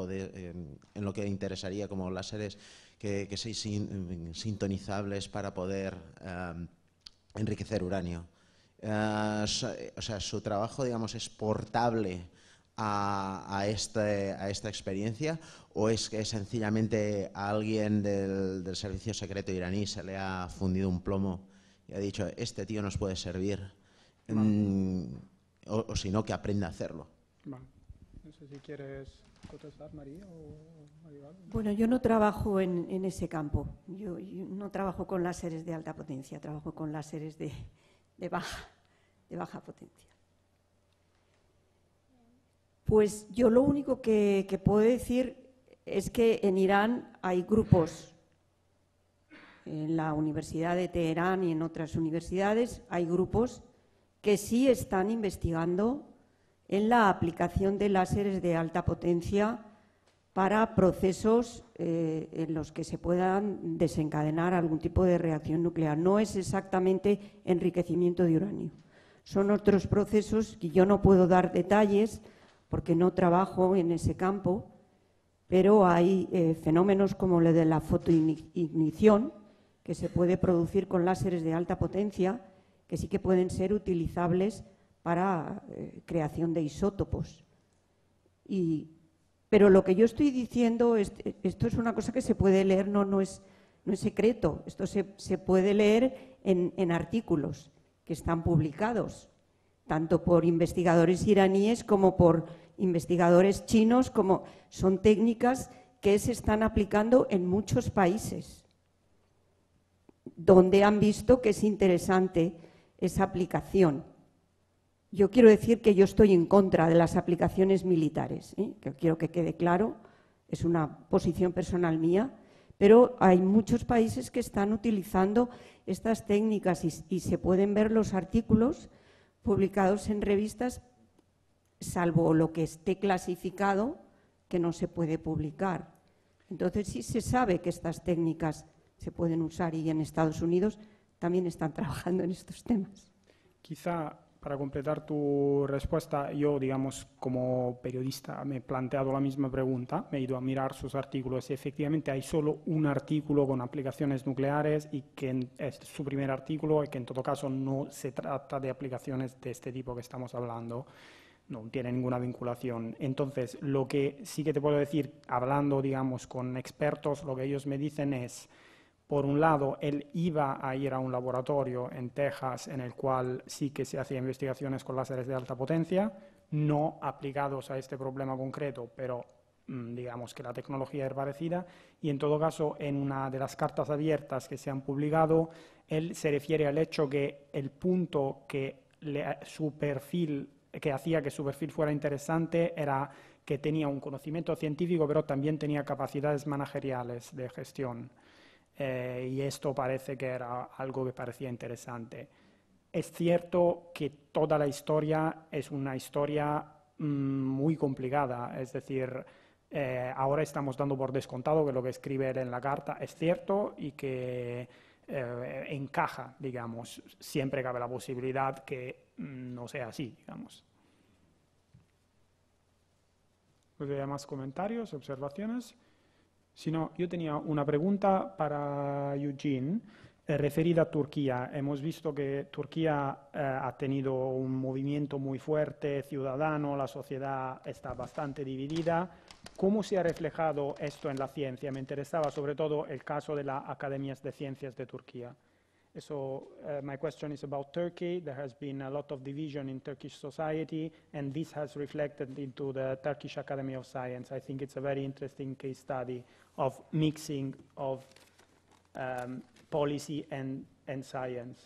en lo que interesaría como láseres que sean sintonizables para poder enriquecer uranio. Su trabajo, digamos, es portable a esta experiencia, o es que sencillamente a alguien del servicio secreto iraní se le ha fundido un plomo y ha dicho, este tío nos puede servir, o si no, que aprenda a hacerlo. No sé si quieres contestar, María o Maribel. Bueno, yo no trabajo en ese campo. Yo no trabajo con láseres de alta potencia, trabajo con láseres de baja potencia. Pues yo lo único que puedo decir es que en Irán hay grupos, en la Universidad de Teherán y en otras universidades, hay grupos que sí están investigando en la aplicación de láseres de alta potencia para procesos en los que se puedan desencadenar algún tipo de reacción nuclear. No es exactamente enriquecimiento de uranio. Son otros procesos que yo no puedo dar detalles porque no trabajo en ese campo, pero hay fenómenos como el de la fotoignición que se puede producir con láseres de alta potencia que sí que pueden ser utilizables para creación de isótopos. Pero lo que yo estoy diciendo, esto es una cosa que se puede leer, no es secreto, esto se puede leer en artículos que están publicados, tanto por investigadores iraníes como por investigadores chinos, como son técnicas que se están aplicando en muchos países, donde han visto que es interesante esa aplicación. Yo quiero decir que yo estoy en contra de las aplicaciones militares, que quiero que quede claro, es una posición personal mía, pero hay muchos países que están utilizando estas técnicas y se pueden ver los artículos publicados en revistas, salvo lo que esté clasificado, que no se puede publicar. Entonces sí se sabe que estas técnicas se pueden usar y en Estados Unidos también están trabajando en estos temas. Quizá para completar tu respuesta, yo, digamos, como periodista me he planteado la misma pregunta, me he ido a mirar sus artículos y efectivamente hay solo un artículo con aplicaciones nucleares y que es su primer artículo y que en todo caso no se trata de aplicaciones de este tipo que estamos hablando, no tiene ninguna vinculación. Entonces, lo que sí que te puedo decir, hablando, digamos, con expertos, lo que ellos me dicen es, por un lado, él iba a ir a un laboratorio en Texas en el cual sí que se hacía investigaciones con láseres de alta potencia, no aplicados a este problema concreto, pero digamos que la tecnología es parecida, y en todo caso, en una de las cartas abiertas que se han publicado, él se refiere al hecho que el punto que su perfil, que hacía que su perfil fuera interesante era que tenía un conocimiento científico, pero también tenía capacidades manageriales de gestión. Y esto parece que era algo que parecía interesante. Es cierto que toda la historia es una historia muy complicada, es decir, ahora estamos dando por descontado que lo que escribe él en la carta es cierto y que encaja, digamos, siempre cabe la posibilidad que no sea así, digamos. ¿Hay más comentarios, observaciones? Si no, yo tenía una pregunta para Eugene referida a Turquía. Hemos visto que Turquía ha tenido un movimiento muy fuerte, ciudadano, la sociedad está bastante dividida. ¿Cómo se ha reflejado esto en la ciencia? Me interesaba sobre todo el caso de las academias de ciencias de Turquía. So my question is about Turkey. There has been a lot of division in Turkish society, and this has reflected into the Turkish Academy of Science. I think it's a very interesting case study of mixing of policy and science.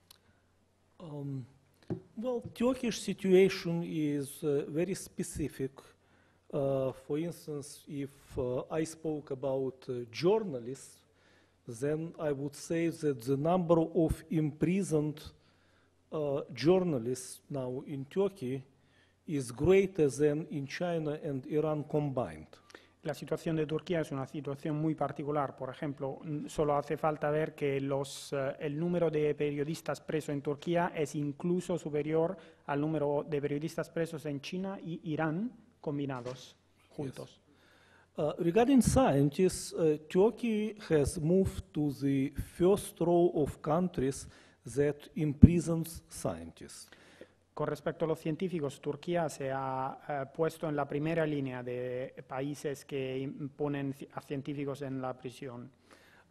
Well, Turkish situation is very specific. For instance, if I spoke about journalists, then I would say that the number of imprisoned journalists now in Turkey is greater than in China and Iran combined. La situación de Turquía es una situación muy particular. Por ejemplo, solo hace falta ver que el número de periodistas presos en Turquía es incluso superior al número de periodistas presos en China y Irán combinados, juntos. Yes. Regarding scientists, Turkey has moved to the first row of countries that imprisons scientists. Con respecto a los científicos, Turquía se ha puesto en la primera línea de países que ponen a científicos en la prisión.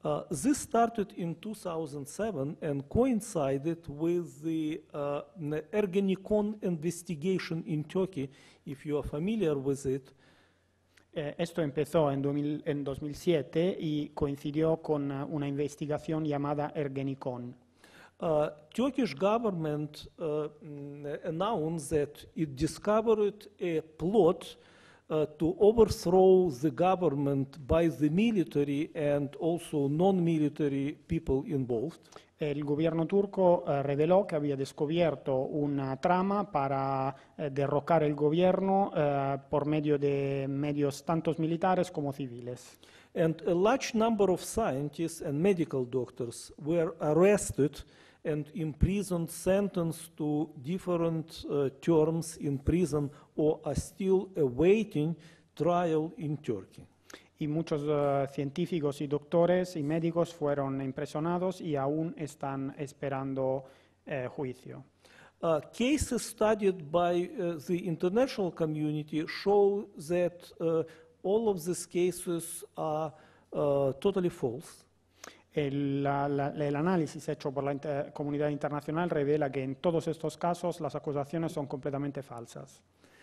This started in 2007 and coincided with the Ergenekon investigation in Turkey, if you are familiar with it. Esto empezó en 2007 y coincidió con una investigación llamada Ergenekon. Turkish government announced that it discovered a plot to overthrow the government by the military and also non-military people involved. El gobierno turco reveló que había descubierto una trama para derrocar el gobierno por medio de medios tanto militares como civiles. And a large number of scientists and medical doctors were arrested and imprisoned, sentenced to different terms in prison or are still awaiting trial in Turkey. Y muchos científicos y doctores y médicos fueron impresionados y aún están esperando juicio. Cases studied by the international community show that all of these cases are totally false. El análisis hecho por la comunidad internacional revela que en todos estos casos las acusaciones son completamente falsas.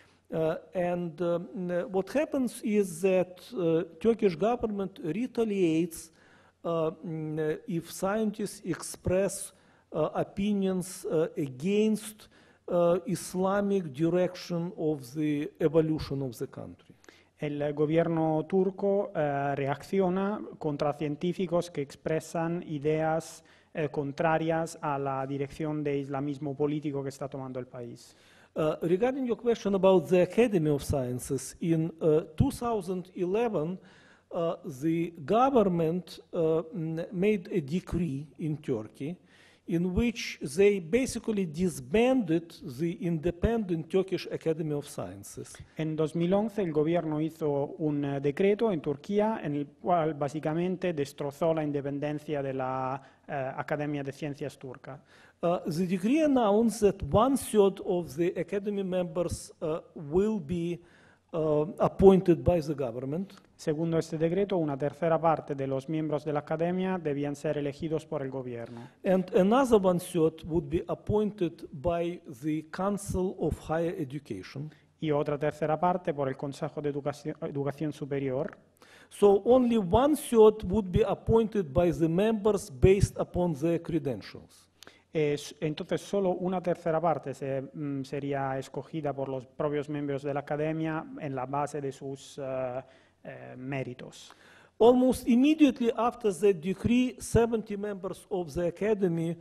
What happens is that Turkish government retaliates if scientists express opinions against Islamic direction of the evolution of the country. El gobierno turco reacciona contra científicos que expresan ideas contrarias a la dirección de islamismo político que está tomando el país. Regarding your question about the Academy of Sciences, in 2011, the government made a decree in Turkey in which they basically disbanded the independent Turkish Academy of Sciences. En 2011 el gobierno hizo un decreto en Turquía en el cual básicamente destrozó la independencia de la Academia de Ciencias turca. The decree announced that 1/3 of the academy members will be appointed by the government. Segundo este decreto, una tercera parte de los miembros de la academia debían ser elegidos por el gobierno. And another 1/3 would be appointed by the Council of Higher Education. Y otra tercera parte por el Consejo de Educación Superior. So only 1/3 would be appointed by the members based upon their credentials. Entonces solo una tercera parte sería escogida por los propios miembros de la academia en la base de sus méritos. Almost immediately after the decree, 70 members of the academy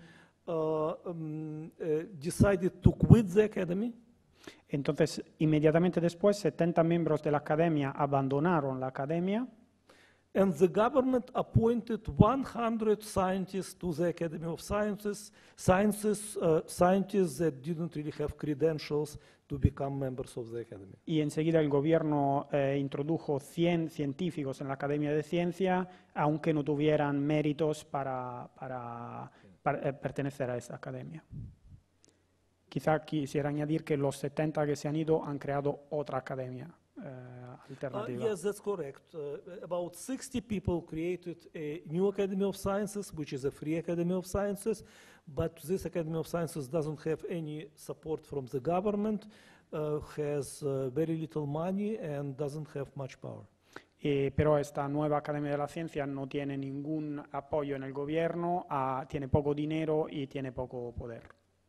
decided to quit the academy. Entonces, inmediatamente después, 70 miembros de la academia abandonaron la academia. And the government appointed 100 scientists to the Academy of Sciences, scientists that didn't really have credentials to become members of the academy. Y enseguida el gobierno introdujo 100 científicos en la Academia de Ciencia, aunque no tuvieran méritos para pertenecer a esa academia. Quizá quisiera añadir que los 70 que se han ido han creado otra academia alternativa. Yes, that's correct. About 60 people created a new Academy of Sciences, which is a free Academy of Sciences, but this Academy of Sciences doesn't have any support from the government, has very little money and doesn't have much power. Pero esta nueva Academia de la Ciencia no tiene ningún apoyo en el gobierno, tiene poco dinero y tiene poco poder.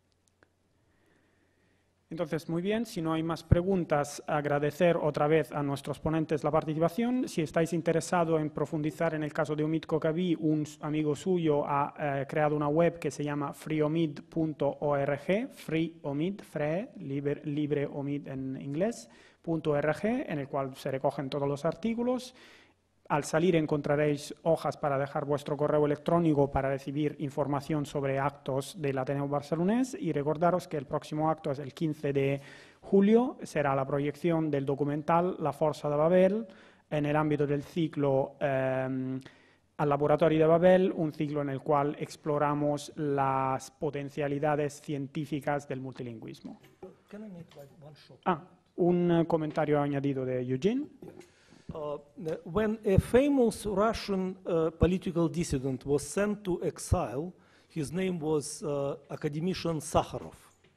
Entonces, muy bien, si no hay más preguntas, agradecer otra vez a nuestros ponentes la participación. Si estáis interesados en profundizar en el caso de Omid Kocaví, un amigo suyo ha creado una web que se llama freeomid.org, freeomid, libre omid en inglés, .org, en el cual se recogen todos los artículos. Al salir encontraréis hojas para dejar vuestro correo electrónico para recibir información sobre actos del Ateneo Barcelonés y recordaros que el próximo acto es el 15 de julio, será la proyección del documental La Força de Babel en el ámbito del ciclo al Laboratorio de Babel, un ciclo en el cual exploramos las potencialidades científicas del multilingüismo. Can I make one short un comentario añadido de Eugene. When a famous Russian political dissident was sent to exile, his name was academician Sakharov.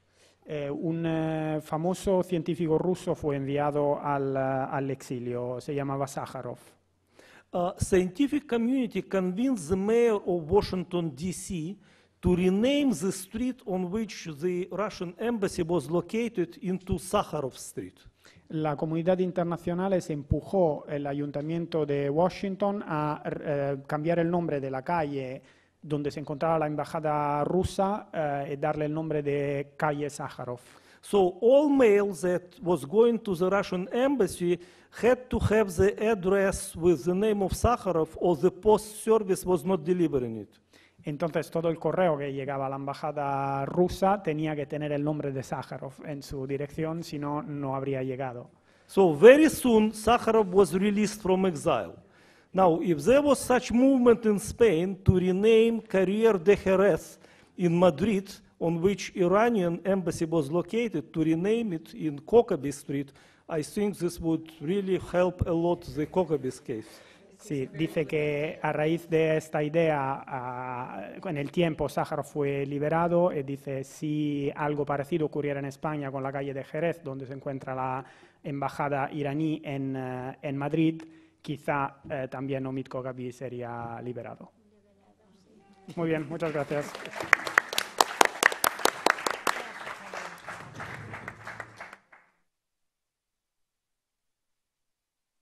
Un famoso científico ruso fue enviado al exilio, se llamaba Sájarov. Scientific community convinced the mayor of Washington, D.C. to rename the street on which the Russian embassy was located into Sakharov Street. La comunidad internacional se empujó el ayuntamiento de Washington a cambiar el nombre de la calle donde se encontraba la embajada rusa y darle el nombre de calle Sájarov. So all mail that was going to the Russian embassy had to have the address with the name of Sakharov, or the post service was not delivering it. Entonces todo el correo que llegaba a la embajada rusa tenía que tener el nombre de Sájarov en su dirección, si no, no habría llegado. So very soon Sakharov was released from exile. Now, if there was such movement in Spain to rename Carrer de Jerez in Madrid, on which Iranian embassy was located, to rename it in Kokabi Street, I think this would really help a lot the Kokabis case. Sí, dice que a raíz de esta idea, en el tiempo Sájarov fue liberado y dice si algo parecido ocurriera en España con la calle de Jerez, donde se encuentra la embajada iraní en Madrid, quizá también Omid Kokabi sería liberado. Muy bien, muchas gracias.